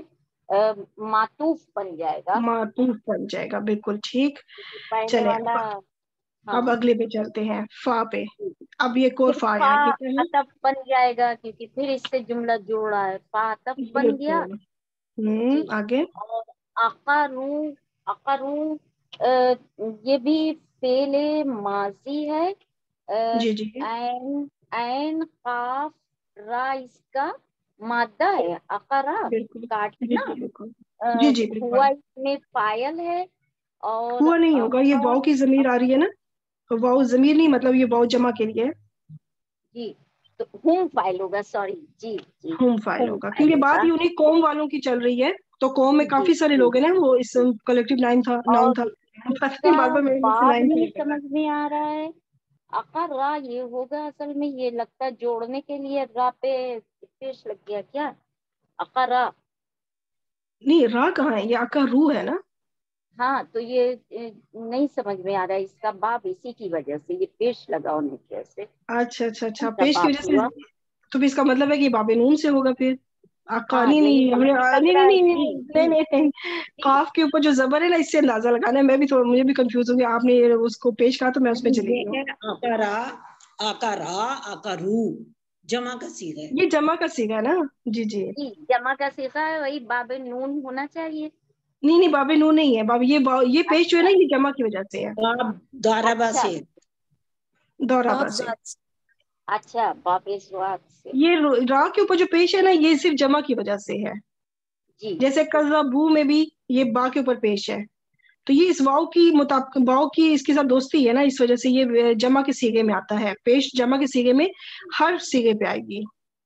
Speaker 2: معطوف بن جائے گا،
Speaker 1: معطوف بن جائے گا، بالکل ٹھیک۔
Speaker 2: پہلے
Speaker 1: چلیں
Speaker 2: والا
Speaker 1: اب اگلے پہ چلتے ہیں، فا پہ. اب یہ کور فا آیا،
Speaker 5: عطف بن جائے گا کیونکہ پھر اس سے جملہ جوڑا ہے، فا عطف بن گیا.
Speaker 1: آگے
Speaker 5: اور اقرو، اقرو یہ بھی فعل ماضی ہے.
Speaker 1: جی جی
Speaker 5: عین قاف را اس کا مادہ ہے. اقرا
Speaker 1: بالکل،
Speaker 5: کاٹنا.
Speaker 1: بالکل جی جی بالکل.
Speaker 5: ہوا اس میں فاعل ہے. اور
Speaker 1: ہوا نہیں ہوگا، یہ واؤ کی ضمیر آ رہی ہے نا، واؤ ضمیر نہیں، مطلب یہ واؤ جمع کے لیے.
Speaker 5: جی تو ہم فاعل ہوگا، سوری جی جی
Speaker 1: ہم فاعل ہوگا، کیونکہ بات یوں نہیں قوم والوں کی چل رہی ہے، تو قوم میں کافی سارے لوگ ہیں نا، وہ اس کلیکٹیو ناؤن تھا. بار بار میرے منہ سے
Speaker 5: بعد
Speaker 1: لائن
Speaker 5: میں
Speaker 1: نکل رہا
Speaker 5: سمجھ میں آ رہا ہے. اقرا یہ ہوگا، اصل میں یہ لگتا جوڑنے کے لیے را پہ پیش لگ گیا کیا. اقرا
Speaker 1: نہیں، را کہاں ہے، یہ آقا روح ہے نا.
Speaker 5: ہاں تو یہ نہیں سمجھ میں آ رہا ہے، اس کا باب اسی کی وجہ سے یہ پیش لگا ہونے کی وجہ سے.
Speaker 1: اچھا اچھا اچھا،
Speaker 5: کا
Speaker 1: پیش کی
Speaker 5: باب
Speaker 1: وجہ سے.
Speaker 5: ہوا.
Speaker 1: تو پھر اس کا مطلب ہے کہ باب نون سے ہوگا پھر.
Speaker 5: ہاں
Speaker 1: نہیں
Speaker 5: یہی
Speaker 1: نہیں
Speaker 5: سمجھ میں لگ
Speaker 1: نہیں
Speaker 5: رہا ہے.
Speaker 1: نہیں
Speaker 5: جی
Speaker 1: نہیں نہیں، قاف کے اوپر جو زبر ہے نا، اس سے اندازہ لگانا ہے. میں بھی تھوڑا، مجھے بھی کنفیوز ہوں گی، آپ نے اس کو پیش کہا تو میں اس میں چلی گئی ہوں.
Speaker 4: آکارا، آکارا، آکارو جمع کا صیغہ ہے.
Speaker 1: یہ جمع کا صیغہ ہے نا. جی جی
Speaker 5: جی جمع کا صیغہ ہے، وہی باب نون ہونا چاہیے.
Speaker 1: نہیں نہیں، باب نون نہیں ہے، باب یہ پیش جو ہے نا، یہ جمع کی وجہ سے ہے.
Speaker 4: باب داربا سے،
Speaker 1: دورابا سے.
Speaker 5: اچھا باب سواد سے.
Speaker 1: یہ را کے اوپر جو پیش ہے نا، یہ صرف جمع کی وجہ سے ہے.
Speaker 5: جی
Speaker 1: جیسے کذبوا میں بھی یہ با کے اوپر پیش ہے، تو یہ اس واؤ کی مطابق، واؤ کی اس کے ساتھ دوستی ہے نا، اس وجہ سے یہ جمع کے صیغے میں آتا ہے. پیش جمع کے صیغے میں ہر صیغے پہ آئے گی،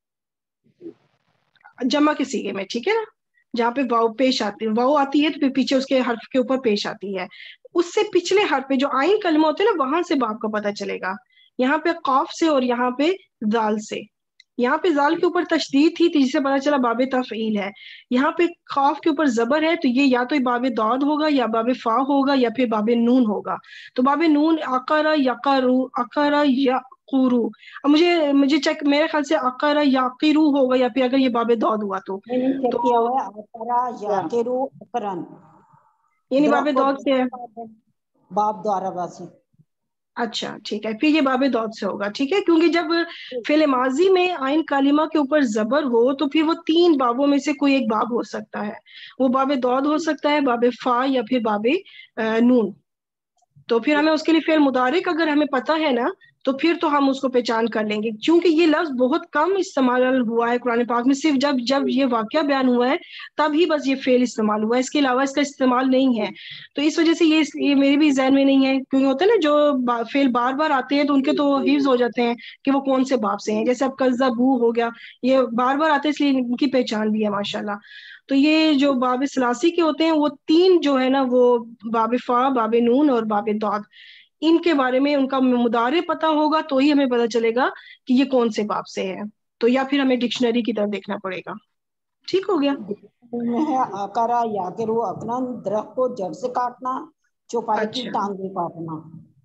Speaker 1: جمع کے صیغے میں، ٹھیک ہے نا. جہاں پہ واؤ پیش آتی ہے، واؤ آتی ہے تو پھر پیچھے اس کے حرف کے اوپر پیش آتی ہے. اس سے پچھلے حرف پہ جو آئین کلمہ ہوتے ہیں نا، وہاں سے باب کا پتہ چلے گا. یہاں پہ قاف سے اور یہاں پہ زال سے. یہاں پہ زال کے اوپر تشدید تھی، جس سے پتا چلا باب تفعیل ہے. یہاں پہ قاف کے اوپر زبر ہے، تو یہ یا تو باب داد ہوگا، یا باب فا ہوگا، یا پھر باب نون ہوگا. تو باب نون اقرا یقرو، اقرا یقرو. اب مجھے چیک، میرے خیال سے اقرا یقرو ہوگا، یا پھر اگر یہ باب داد ہوا تو
Speaker 4: چیک کیا ہوا ہے. آکارا یاکرو اقرن،
Speaker 1: یعنی باب داد سے ہے.
Speaker 4: باب داربا سے.
Speaker 1: اچھا ٹھیک ہے، پھر یہ باب داد سے ہوگا. ٹھیک ہے، کیونکہ جب فعل ماضی میں آئین کلمہ کے اوپر زبر ہو تو پھر وہ 3 بابوں میں سے کوئی ایک باب ہو سکتا ہے. وہ باب داد ہو سکتا ہے، باب فا، یا پھر باب نون. تو پھر ہمیں اس کے لیے فعل مضارع اگر ہمیں پتہ ہے نا، تو پھر تو ہم اس کو پہچان کر لیں گے. چونکہ یہ لفظ بہت کم استعمال ہوا ہے قرآن پاک میں، صرف جب یہ واقعہ بیان ہوا ہے تب ہی بس یہ فعل استعمال ہوا ہے، اس کے علاوہ اس کا استعمال نہیں ہے. تو اس وجہ سے یہ میرے بھی ذہن میں نہیں ہے، کیونکہ ہوتا ہے نا جو فعل بار بار آتے ہیں تو ان کے تو حفظ ہو جاتے ہیں کہ وہ کون سے باب سے ہیں. جیسے اب کذبوا ہو گیا، یہ بار بار آتے ہیں، اس لیے ان کی پہچان بھی ہے ماشاءاللہ. تو یہ جو باب ثلاثی کے ہوتے ہیں، وہ 3 جو ہے نا، وہ باب فا، باب نون اور باب داد، ان کے بارے میں ان کا مضارع پتہ ہوگا تو ہی ہمیں پتہ چلے گا کہ یہ کون سے باب سے ہے. تو یا پھر ہمیں ڈکشنری کی طرف دیکھنا پڑے گا. ٹھیک ہو گیا.
Speaker 4: میں ہے آکارا یاکرو اقرن، درخت کو جڑ سے کاٹنا، چوپائی کی
Speaker 1: اچھا،
Speaker 4: ٹانگیں کاٹنا.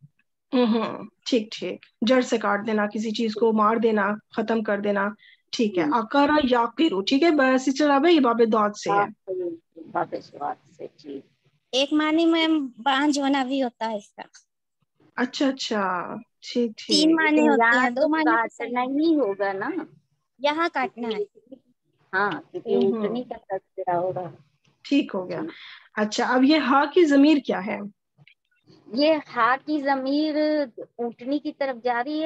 Speaker 1: ٹھیک ٹھیک، جڑ سے کاٹ دینا، کسی چیز کو مار دینا، ختم کر دینا. ٹھیک ہے، آکارا یاقرو. ٹھیک ہے، سسٹر اب یہ باب داد سے ہے.
Speaker 5: باب سواد سے. جی
Speaker 2: ایک معنی میں بانج ہونا بھی ہوتا ہے اس کا.
Speaker 1: اچھا اچھا، ٹھیک
Speaker 2: 3
Speaker 1: ٹھیک.
Speaker 2: معنی ہوتے
Speaker 5: یہاں
Speaker 2: ہیں، 2
Speaker 5: تو
Speaker 2: معنی تو صحیح
Speaker 5: کاٹنا
Speaker 2: ہے.
Speaker 5: ہی ہوگا نا.
Speaker 2: یہاں کاٹنا ہے.
Speaker 5: ہاں کیونکہ اونٹنی کا تذکرہ ہو رہا.
Speaker 1: ٹھیک ہو گیا. اچھا، اب یہ ہا کی ضمیر کیا ہے؟
Speaker 5: یہ ہا کی ضمیر اونٹنی کی طرف جا رہی ہے،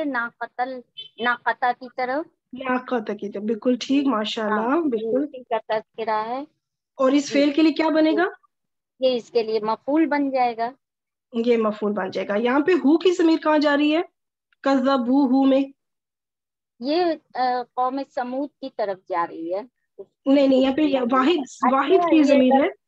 Speaker 5: ناقطہ کی طرف.
Speaker 1: لیاقت کی طرف، بالکل ٹھیک،
Speaker 5: ہاں
Speaker 1: ماشاءاللہ،
Speaker 5: یہ
Speaker 1: بالکل.
Speaker 5: اسی کا تذکرہ ہے.
Speaker 1: اور اس
Speaker 5: جی
Speaker 1: فعل کے لیے کیا بنے گا؟
Speaker 5: یہ اس کے لیے مفعول بن جائے گا.
Speaker 1: یہ مفعول بن جائے گا. یہاں پہ ہو کی ضمیر کہاں جا رہی ہے؟ کذبوا میں.
Speaker 5: یہ قوم سمود کی طرف جا رہی ہے.
Speaker 1: نہیں نہیں، یہاں پہ واحد
Speaker 5: اچھا
Speaker 1: کی
Speaker 5: یہ
Speaker 1: ضمیر ہے.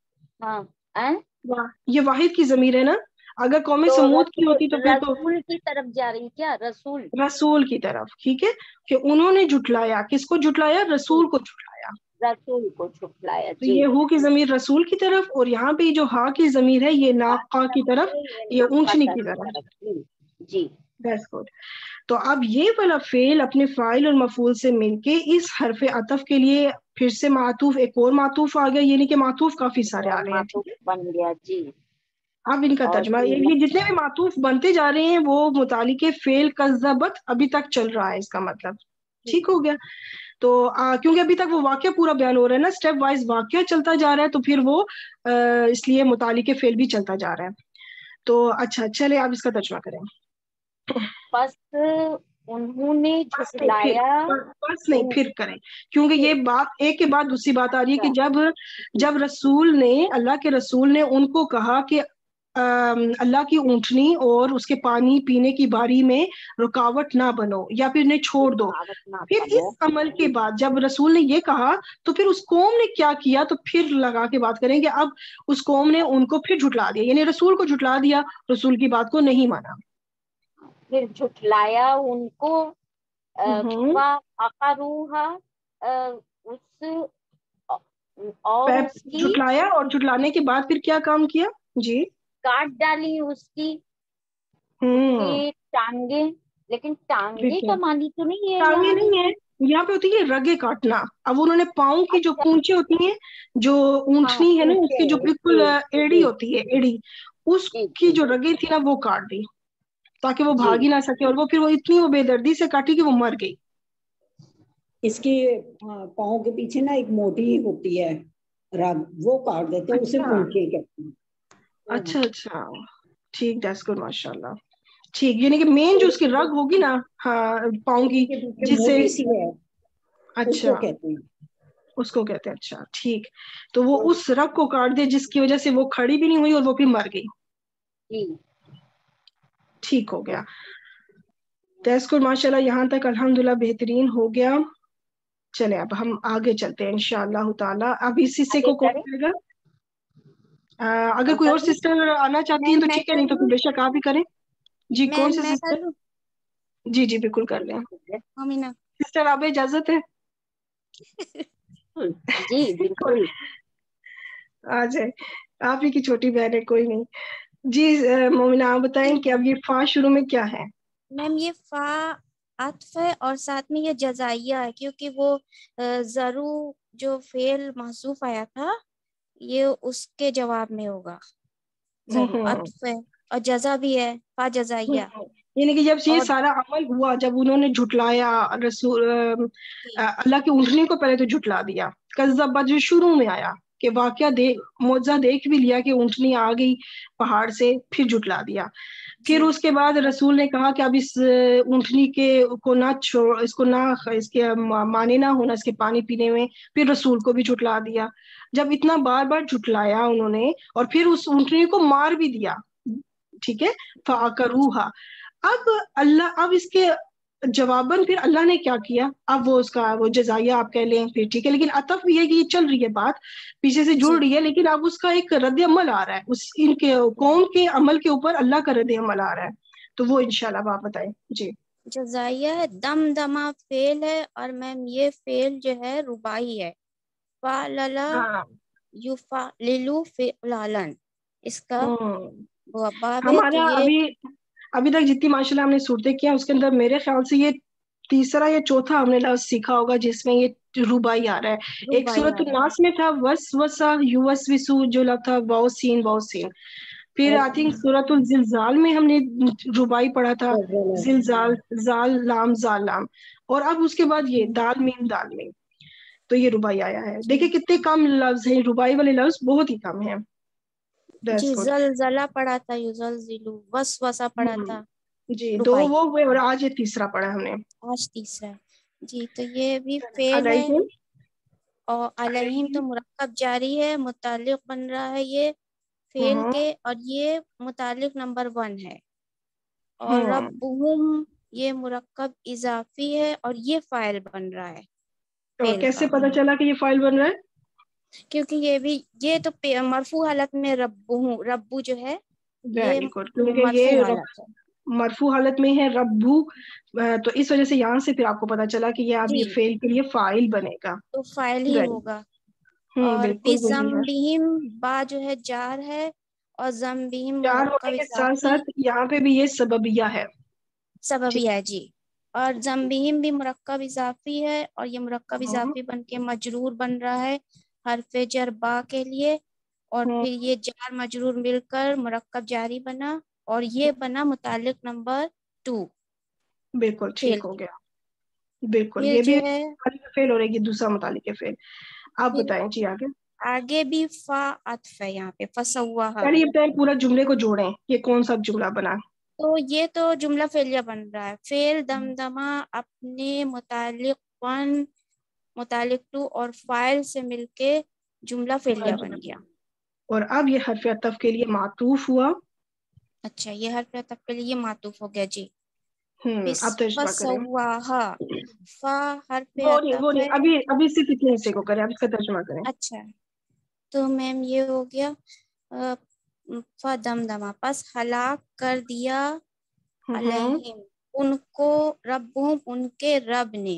Speaker 5: ہاں
Speaker 1: یہ واحد کی ضمیر ہے نا. اگر قوم
Speaker 5: تو
Speaker 1: سمود کی ہوتی تو پھر تو
Speaker 5: رسول کی طرف جا رہی کیا؟
Speaker 1: رسول کی طرف. ٹھیک ہے، کہ انہوں نے جھٹلایا. کس کو جھٹلایا؟ رسول کو جھٹلایا.
Speaker 5: رسول کو جھٹلایا.
Speaker 1: تو
Speaker 5: جی
Speaker 1: یہ ہو کی ضمیر رسول کی طرف، اور یہاں پہ جو ہا کی ضمیر ہے یہ ناقہ کی طرف، یہ اونچنی کی طرف.
Speaker 5: جی
Speaker 1: That's good. تو اب یہ والا فعل اپنے فاعل اور مفعول سے مل کے اس حرف عطف کے لیے پھر سے معطوف، ایک اور معطوف آ گیا، یعنی کہ معطوف کافی سارے آ رہے ہیں. ٹھیک ہے،
Speaker 5: بن گیا. جی
Speaker 1: اب ان کا
Speaker 5: اور
Speaker 1: ترجمہ، یہ جتنے بھی معطوف بنتے جا رہے ہیں وہ متعلق فعل کذبت ابھی تک چل رہا ہے، اس کا مطلب ٹھیک ہو گیا. تو کیونکہ ابھی تک وہ واقعہ پورا بیان ہو رہا ہے نا، اسٹیپ وائز واقعہ چلتا جا رہا ہے، تو پھر وہ اس لیے متعلق فعل بھی چلتا جا رہا ہے. تو اچھا چلے آپ اس کا ترجمہ کریں.
Speaker 5: بس انہوں نے جھٹلایا.
Speaker 1: بس نہیں پھر کریں، کیونکہ یہ بات ایک کے بعد دوسری بات آ رہی ہے کہ جب رسول نے، اللہ کے رسول نے ان کو کہا کہ اللہ کی اونٹنی اور اس کے پانی پینے کی باری میں رکاوٹ نہ بنو یا پھر انہیں چھوڑ دو. پھر اس عمل کے بعد جب رسول نے یہ کہا تو پھر اس قوم نے کیا کیا، تو پھر لگا کے بات کریں گے. اب اس قوم نے ان کو پھر جھٹلا دیا، یعنی رسول کو جھٹلا دیا، رسول کی بات کو نہیں مانا،
Speaker 5: پھر جھٹلایا ان کو. فعقروها اس اور اس کی
Speaker 1: جھٹلایا، اور جھٹلانے کے بعد پھر کیا کام کیا جی؟
Speaker 5: کاٹ ڈالی اس کی ٹانگیں. لیکن ٹانگیں کا معنی تو نہیں ہے
Speaker 1: ٹانگیں
Speaker 5: یہاں.
Speaker 1: نہیں ہے، یہاں پہ ہوتی ہے رگے کاٹنا. اب انہوں نے پاؤں کی جو پونچے ہوتی ہیں، جو اونٹنی ہے نا، اس کی جو بالکل ایڑی ہوتی ہے، ایڑی، اس کی جو رگیں تھی نا وہ کاٹ دی تاکہ وہ بھاگ ہی نہ سکے. اور وہ پھر وہ اتنی وہ بے دردی سے کاٹی کہ وہ مر گئی.
Speaker 4: اس کی پاؤں کے پیچھے نا ایک موٹی ہوتی ہے رگ، وہ کاٹ دیتے ہیں، اسے پونچے کہتے ہیں.
Speaker 1: اچھا اچھا ٹھیک، دیٹس گڈ، ماشاء اللہ. ٹھیک، یعنی کہ مین جو اس کی رگ ہوگی نا پاؤں کی، جس سے اچھا اس کو کہتے ہیں. اچھا ٹھیک، تو وہ اس رگ کو کاٹ دے جس کی وجہ سے وہ کھڑی بھی نہیں ہوئی اور وہ پھر مر گئی. ٹھیک ہو گیا. دیٹس گڈ، ماشاء اللہ. یہاں تک الحمدللہ بہترین ہو گیا. چلے اب ہم آگے چلتے ہیں انشاءاللہ تعالی. اب اس حصے کو کون کرے گا؟ اگر کوئی اور سسٹر آنا چاہتی ہیں تو ٹھیک ہے، نہیں تو پھر بے شک آپ ہی کریں. جی کون سے سسٹر؟ جی جی بالکل کر لیں. سسٹر آپ اجازت ہے؟
Speaker 5: جی بالکل.
Speaker 1: آ جائے، آپ ہی کی چھوٹی بہن ہے، کوئی نہیں. جی مومنہ آپ بتائیں کہ اب یہ فا شروع میں کیا ہے؟
Speaker 2: میم یہ فا عطف ہے اور ساتھ میں یہ جزائیہ ہے، کیونکہ وہ ضرور جو فعل محذوف آیا تھا یہ اس کے جواب میں ہوگا. ضرور عطف ہے اور جزا بھی ہے، فا جزائیہ.
Speaker 1: یعنی کہ جب یہ سارا عمل ہوا، جب انہوں نے جھٹلایا رسول اللہ کی اونٹنی کو، پہلے تو جھٹلا دیا. کذب جو شروع میں آیا کہ واقعہ معجزہ دیکھ بھی لیا کہ اونٹنی آ گئی پہاڑ سے، پھر جھٹلا دیا. پھر اس کے بعد رسول نے کہا کہ اب اس اونٹنی کو نہ چھوڑ، اس کو نہ، اس کے مانے نہ ہونا اس کے پانی پینے میں. پھر رسول کو بھی جھٹلا دیا. جب اتنا بار بار جھٹلایا انہوں نے، اور پھر اس اونٹنی کو مار بھی دیا، ٹھیک ہے، فَعَقَرُوهَا. اب اللہ، اب اس کے جواباً پھر اللہ نے کیا کیا؟ اب وہ اس کا وہ جزائیہ آپ کہہ لیں پھر، ٹھیک ہے. لیکن عطف بھی ہے کہ یہ چل رہی ہے بات، پیچھے سے جڑ رہی ہے، لیکن اب اس کا ایک رد عمل آ رہا ہے، اس ان کے قوم کے عمل کے اوپر اللہ کا رد عمل آ رہا ہے. تو وہ انشاءاللہ آپ بتائیں. جی
Speaker 2: جزائیہ ہے، دم دمہ فعل ہے، اور میم یہ فعل جو ہے رباعی ہے. فعللا یفعللو فعلالن، اس کا باب ہے. تو
Speaker 1: ہمارا
Speaker 2: یہ
Speaker 1: ابھی تک جتنی ماشاءاللہ ہم نے صورتیں کیا، اس کے اندر میرے خیال سے یہ تیسرا یا چوتھا ہم نے لفظ سیکھا ہوگا جس میں یہ رباعی آ رہا ہے. ایک سورۃ الناس میں تھا وسوسہ یوسوسو، جو لفظ تھا واو سین. پھر آئی تھنک سورۃ الزلزال میں ہم نے رباعی پڑھا تھا، زلزال، زال لام. اور اب اس کے بعد یہ دال میم، تو یہ رباعی آیا ہے. دیکھیں کتنے کم لفظ ہیں، رباعی والے لفظ بہت ہی کم ہیں.
Speaker 2: جی زلزلہ پڑھا تھا، یزلزلو، وسوسہ پڑھا تھا.
Speaker 1: جی 2 وہ ہوئے، اور آج یہ تیسرا پڑھا ہم نے،
Speaker 2: آج تیسرا. جی تو یہ بھی فعل ہے، اور علیہم تو مرکب جاری ہے، متعلق بن رہا ہے یہ فعل کے، اور یہ متعلق نمبر 1 ہے. اور ربہم یہ مرکب اضافی ہے، اور یہ فاعل بن رہا ہے.
Speaker 1: اور کیسے پتا چلا کہ یہ فاعل بن رہا ہے؟
Speaker 2: کیونکہ یہ تو مرفوع حالت میں ربو جو ہے یہ
Speaker 1: مرفوع
Speaker 2: حالت ہے،
Speaker 1: مرفوع حالت میں ہے ربو. تو اس وجہ سے یہاں سے پھر آپ کو پتا چلا کہ یہ اب یہ فعل کے لیے فاعل بنے گا،
Speaker 2: تو فاعل ہی ہوگا. اور بِذَنبِهِم با جو ہے جار ہے، اور ذنبہم
Speaker 1: جار ہونے
Speaker 2: مرکب
Speaker 1: کے ساتھ
Speaker 2: اضافی،
Speaker 1: ساتھ یہاں پہ بھی یہ سببیہ ہے،
Speaker 2: سببیہ ہے. جی اور ذنبہم بھی مرکب اضافی ہے، اور یہ مرکب اضافی بن کے مجرور بن رہا ہے حرف جر با کے لیے. اور پھر یہ جار مجرور مل کر مرکب جاری بنا اور یہ بنا متعلق نمبر 2.
Speaker 1: بالکل ٹھیک ہو گیا. بالکل یہ بھی فیل ہو رہے گی دوسرا متعلق فیل. آپ بتائیں جی آگے.
Speaker 2: آگے بھی فا عطف ہے یہاں پہ فسواہا.
Speaker 1: پہلے یہ پورا جملے کو جوڑیں, یہ کون سا جملہ بنا؟
Speaker 2: تو یہ تو جملہ فعلیہ بن رہا ہے. فعل دمدمہ اپنے متعلق 1 متعلق 2 اور فاعل سے مل کے جملہ فعلیہ بن گیا.
Speaker 1: اور اب یہ حرف عطف کے لیے معطوف ہوا.
Speaker 2: اچھا یہ حرف عطف کے لیے معطوف ہو گیا جی.
Speaker 1: اب ترجمہ کریں.
Speaker 2: فسواہا فا حرف عطف ہے.
Speaker 1: ابھی صرف اتنے حصے کو کریں, اب اس کا ترجمہ کریں.
Speaker 2: اچھا تو میم یہ ہو گیا فدمدمہ پس ہلاک کر دیا علیہم ان کو ربہم ان کے رب نے.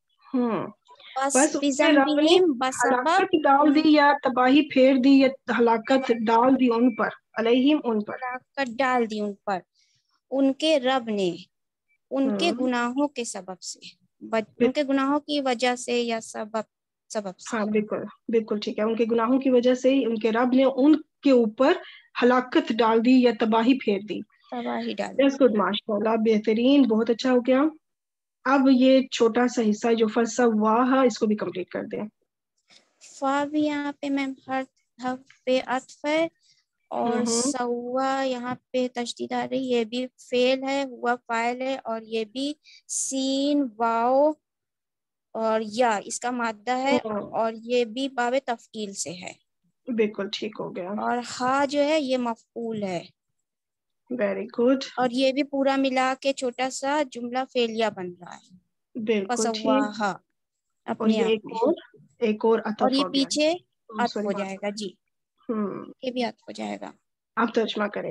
Speaker 1: بس ان کے رب نے ہلاکت ڈال دی یا تباہی پھیر دی یا ہلاکت ڈال دی ان پر, علیہم ان پر,
Speaker 2: ہلاکت ڈال دی ان پر ان کے رب نے ان کے گناہوں کے سبب سے, ان کے گناہوں کی وجہ سے یا سبب سے.
Speaker 1: ہاں بالکل بالکل ٹھیک ہے. ان کے گناہوں کی وجہ سے ہی ان کے رب نے ان کے اوپر ہلاکت ڈال دی یا تباہی پھیر دی.
Speaker 2: تباہی ڈال دی.
Speaker 1: ماشاء اللہ بہترین, بہت اچھا ہو گیا. اب یہ چھوٹا سا حصہ جو فسواہا اس کو بھی کمپلیٹ کر دیں.
Speaker 2: فا بھی یہاں پہ میم حرف پہ عطف ہے اور سوا یہاں پہ تشدید آ رہی, یہ بھی فعل ہے, ہوا فاعل ہے اور یہ بھی سین واو اور یا اس کا مادہ ہے اور یہ بھی باب تفعیل سے ہے.
Speaker 1: بالکل ٹھیک ہو گیا.
Speaker 2: اور ہا جو ہے یہ مفعول ہے.
Speaker 1: Very good.
Speaker 2: اور یہ بھی پورا ملا کے چھوٹا سا جملہ فعلیہ بن رہا ہے.
Speaker 1: بالکل ٹھیک.
Speaker 2: فسواہا
Speaker 1: اور
Speaker 2: اپنے
Speaker 1: یہ
Speaker 2: آپ میں,
Speaker 1: ایک اور
Speaker 2: اور
Speaker 1: عطف
Speaker 2: یہ
Speaker 1: ہو گیا.
Speaker 2: پیچھے عطف ہو جائے گا جی. یہ بھی عطف ہو جائے گا.
Speaker 1: آپ ترجمہ کریں.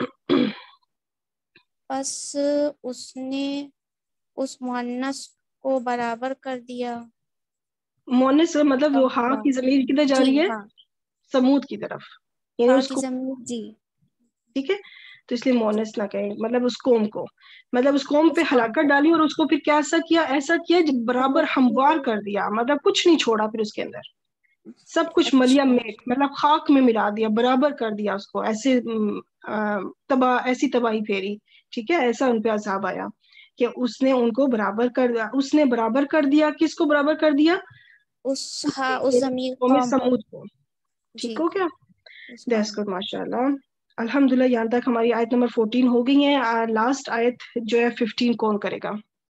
Speaker 2: بس اس نے اس مؤنث کو برابر کر دیا.
Speaker 1: مؤنث مطلب وہ ہاں کی ضمیر کدھر جا
Speaker 2: جی
Speaker 1: رہی ہے؟
Speaker 2: ہاں
Speaker 1: سمود کی طرف, یعنی
Speaker 2: ہاں
Speaker 1: اس
Speaker 2: کی
Speaker 1: کو
Speaker 2: ضمیر جی
Speaker 1: ٹھیک ہے. تو اس لیے مؤنث نہ کہیں, مطلب اس قوم کو, مطلب اس قوم پہ ہلاکت ڈالی اور اس کو پھر کیسا کیا, ایسا کیا جب برابر ہموار کر دیا, مطلب کچھ نہیں چھوڑا پھر اس کے اندر, سب کچھ ملیا میٹ, مطلب خاک میں ملا دیا, برابر کر دیا اس کو, ایسے ایسی تباہی پھیری. ٹھیک ہے, ایسا ان پہ عذاب آیا کہ اس نے ان کو برابر کر دیا. اس نے برابر کر دیا, کس کو برابر کر دیا؟
Speaker 2: اس ضمیر
Speaker 1: قوم
Speaker 2: قوم کو.
Speaker 1: سمود کو.
Speaker 2: جی
Speaker 1: ٹھیک ہو گیا.
Speaker 2: اس
Speaker 1: دیٹس
Speaker 2: قوم
Speaker 1: گڈ ماشاء اللہ. الحمدللہ یہاں تک ہماری آیت نمبر 14 ہو گئی ہے. لاسٹ آیت جو ہے 15 کون کرے گا؟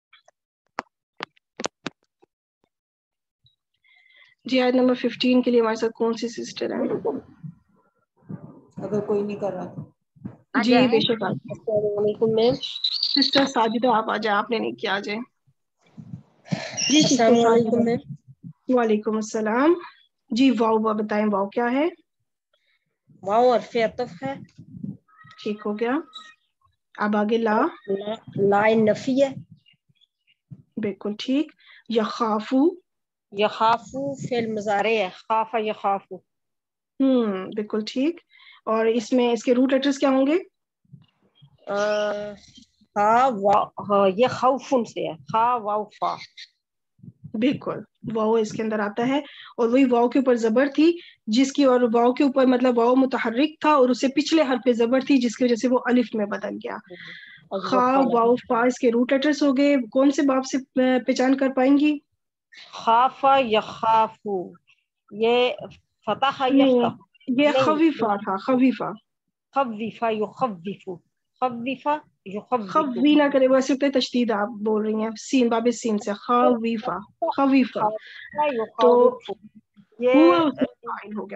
Speaker 1: جی آیت نمبر 15 کے لیے ہمارے ساتھ کون سی سسٹر ہیں؟
Speaker 4: اگر کوئی نہیں کر رہا
Speaker 1: جی بے شک.
Speaker 6: السلام علیکم میم.
Speaker 1: سسٹر ساجدہ آپ آ جائیں, آپ نے نہیں کیا, آ جائیں. جی سسٹر
Speaker 6: السلام علیکم
Speaker 1: ساجدہ.
Speaker 6: میم.
Speaker 1: وعلیکم السلام. جی واؤ بتائیں, واؤ کیا ہے؟
Speaker 6: واؤ حرف عطف ہے.
Speaker 1: ٹھیک ہو گیا. اب آگے لا.
Speaker 6: لا نفی ہے.
Speaker 1: بالکل ٹھیک. یخافو.
Speaker 6: یخافو فعل مضارع ہے. خاف یخافو.
Speaker 1: بالکل ٹھیک. اور اس میں اس کے روٹ لیٹرز کیا ہوں گے؟
Speaker 6: یہ خوفن سے ہے. خا واو فا.
Speaker 1: بالکل واؤ اس کے اندر آتا ہے, اور وہی واؤ کے اوپر زبر تھی جس کی, اور واؤ کے اوپر مطلب واؤ متحرک تھا اور اس سے پچھلے حرف پہ زبر تھی جس کی وجہ سے وہ الف میں بدل گیا. خا واؤ فا اس کے روٹ لیٹرز ہو گئے. کون سے باب سے پہچان کر پائیں گی؟
Speaker 6: خاف یخافو. یہ فتح یفتح.
Speaker 1: یہ خویفہ تھا. خویفہ.
Speaker 6: خویفہ یخوفو. خویفہ یخوفو.
Speaker 1: خوی نہ کرے, ویسے تو تشدید آپ بول رہی ہیں, سین باب سین سے. خویفہ خویفہ. تو ہوا اس میں فاعل ہو گیا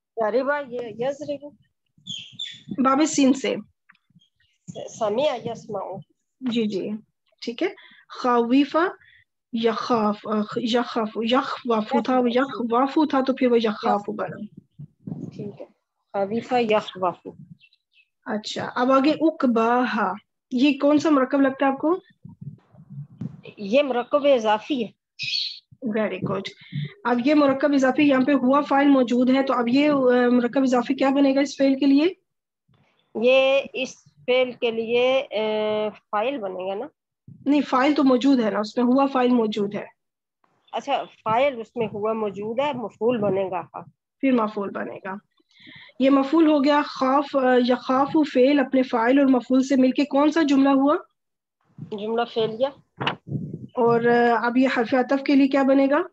Speaker 1: باب سین سے.
Speaker 6: سمع یسمع.
Speaker 1: جی جی ٹھیک ہے. خویفہ یخاف یخوافو تھا, یخوافو تھا تو پھر وہ یخافو بنا.
Speaker 6: ٹھیک ہے. خویفہ یخوافو.
Speaker 1: اچھا اب آگے عقباہا, یہ کون سا مرکب لگتا ہے آپ کو؟
Speaker 6: یہ مرکب اضافی ہے.
Speaker 1: Very good. اب یہ مرکب اضافی یہاں پہ ہوا فاعل موجود ہے, تو اب یہ مرکب اضافی کیا بنے گا اس فعل کے لیے؟
Speaker 6: یہ اس فعل کے لیے فاعل بنے گا نا؟
Speaker 1: نہیں, فاعل تو موجود ہے نا, اس میں ہوا فاعل موجود ہے.
Speaker 6: اچھا فاعل اس میں ہوا موجود ہے, مفعول بنے گا.
Speaker 1: پھر مفعول بنے گا. یہ مفعول ہو گیا. خاف یخاف فعل اپنے فاعل اور مفعول سے مل کے کون سا جملہ ہوا؟
Speaker 6: جملہ فعلیہ.
Speaker 1: اور اب یہ حرف عطف کے لیے کیا بنے گا؟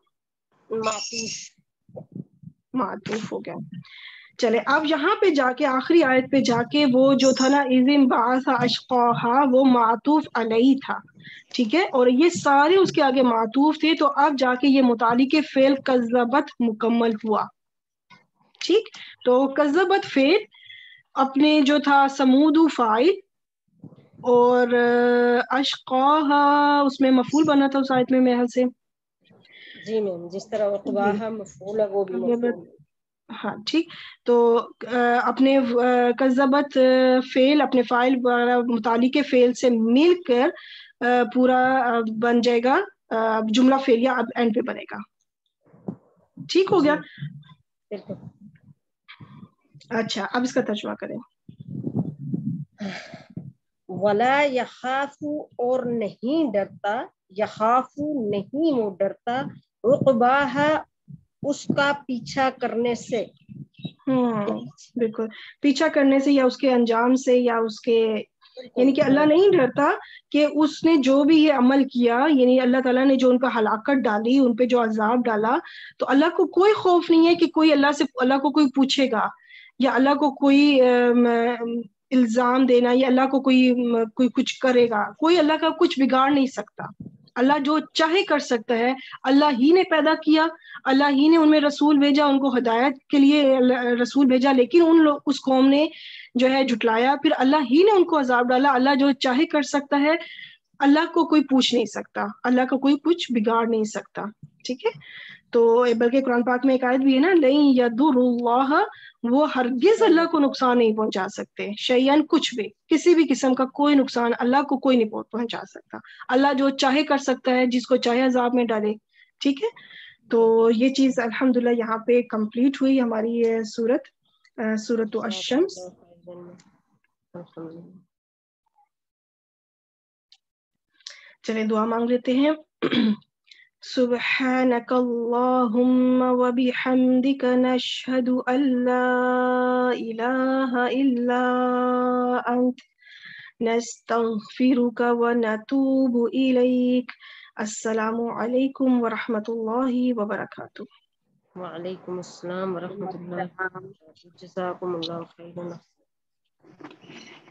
Speaker 1: معطوف ہو گیا. چلے اب یہاں پہ جا کے آخری آیت پہ جا کے وہ جو تھا نا اذ انبعث اشقاها وہ معطوف علیہ تھا. ٹھیک ہے، اور یہ سارے اس کے آگے معطوف تھے. تو اب جا کے یہ متعلق فعل کذبت مکمل ہوا. ٹھیک، تو کذبت فعل اپنے جو تھا سمود فاعل اور اشقاہا اس میں مفعول بنا تھا اس آیت میں میرے خیال سے.
Speaker 6: جی میم، جس طرح عقباہا مفعول ہے وہ بھی مفعول.
Speaker 1: ہاں ٹھیک. تو اپنے کذبت فعل اپنے فاعل متعلق فعل سے مل کر پورا بن جائے گا جملہ فعلیہ. اب اینڈ پہ بنے گا. ٹھیک ہو گیا؟
Speaker 6: بالکل.
Speaker 1: اچھا اب اس کا ترجمہ کریں.
Speaker 6: ولا یخاف اور نہیں ڈرتا، یخاف نہیں وہ ڈرتا، عقباہا اس کا پیچھا کرنے سے.
Speaker 1: بالکل، پیچھا کرنے سے یا اس کے انجام سے یا اس کے، یعنی کہ اللہ نہیں ڈرتا کہ اس نے جو بھی یہ عمل کیا، یعنی اللہ تعالیٰ نے جو ان پہ ہلاکت ڈالی، ان پہ جو عذاب ڈالا، تو اللہ کو کوئی خوف نہیں ہے کہ کوئی اللہ کو کوئی پوچھے گا یا اللہ کو کوئی الزام دینا یا اللہ کو کوئی کچھ کرے گا. کوئی اللہ کا کچھ بگاڑ نہیں سکتا. اللہ جو چاہے کر سکتا ہے. اللہ ہی نے پیدا کیا، اللہ ہی نے ان میں رسول بھیجا، ان کو ہدایت کے لیے رسول بھیجا، لیکن اس قوم نے جو ہے جھٹلایا، پھر اللہ ہی نے ان کو عذاب ڈالا. اللہ جو چاہے کر سکتا ہے. اللہ کو کوئی پوچھ نہیں سکتا، اللہ کا کوئی کچھ بگاڑ نہیں سکتا. ٹھیک ہے، تو بلکہ قرآن پاک میں ایک آیت بھی ہے نا، لَن یضر اللہ، وہ ہرگز اللہ کو نقصان نہیں پہنچا سکتے. شیئن کچھ بھی، کسی بھی قسم کا کوئی نقصان اللہ کو کوئی نہیں پہنچا سکتا. اللہ جو چاہے کر سکتا ہے، جس کو چاہے عذاب میں ڈالے. ٹھیک ہے، تو یہ چیز الحمدللہ یہاں پہ کمپلیٹ ہوئی ہماری یہ سورۃ الشمس. چلیں دعا مانگ لیتے ہیں. سبحانک اللہم وبحمدک نشہد ان لا الہ الا انت نستغفرک ونتوب الیک. السلام علیکم ورحمۃ اللہ وبرکاتہ.
Speaker 6: وعلیکم السلام ورحمۃ اللہ وبرکاتہ. جزاکم اللہ خیرا.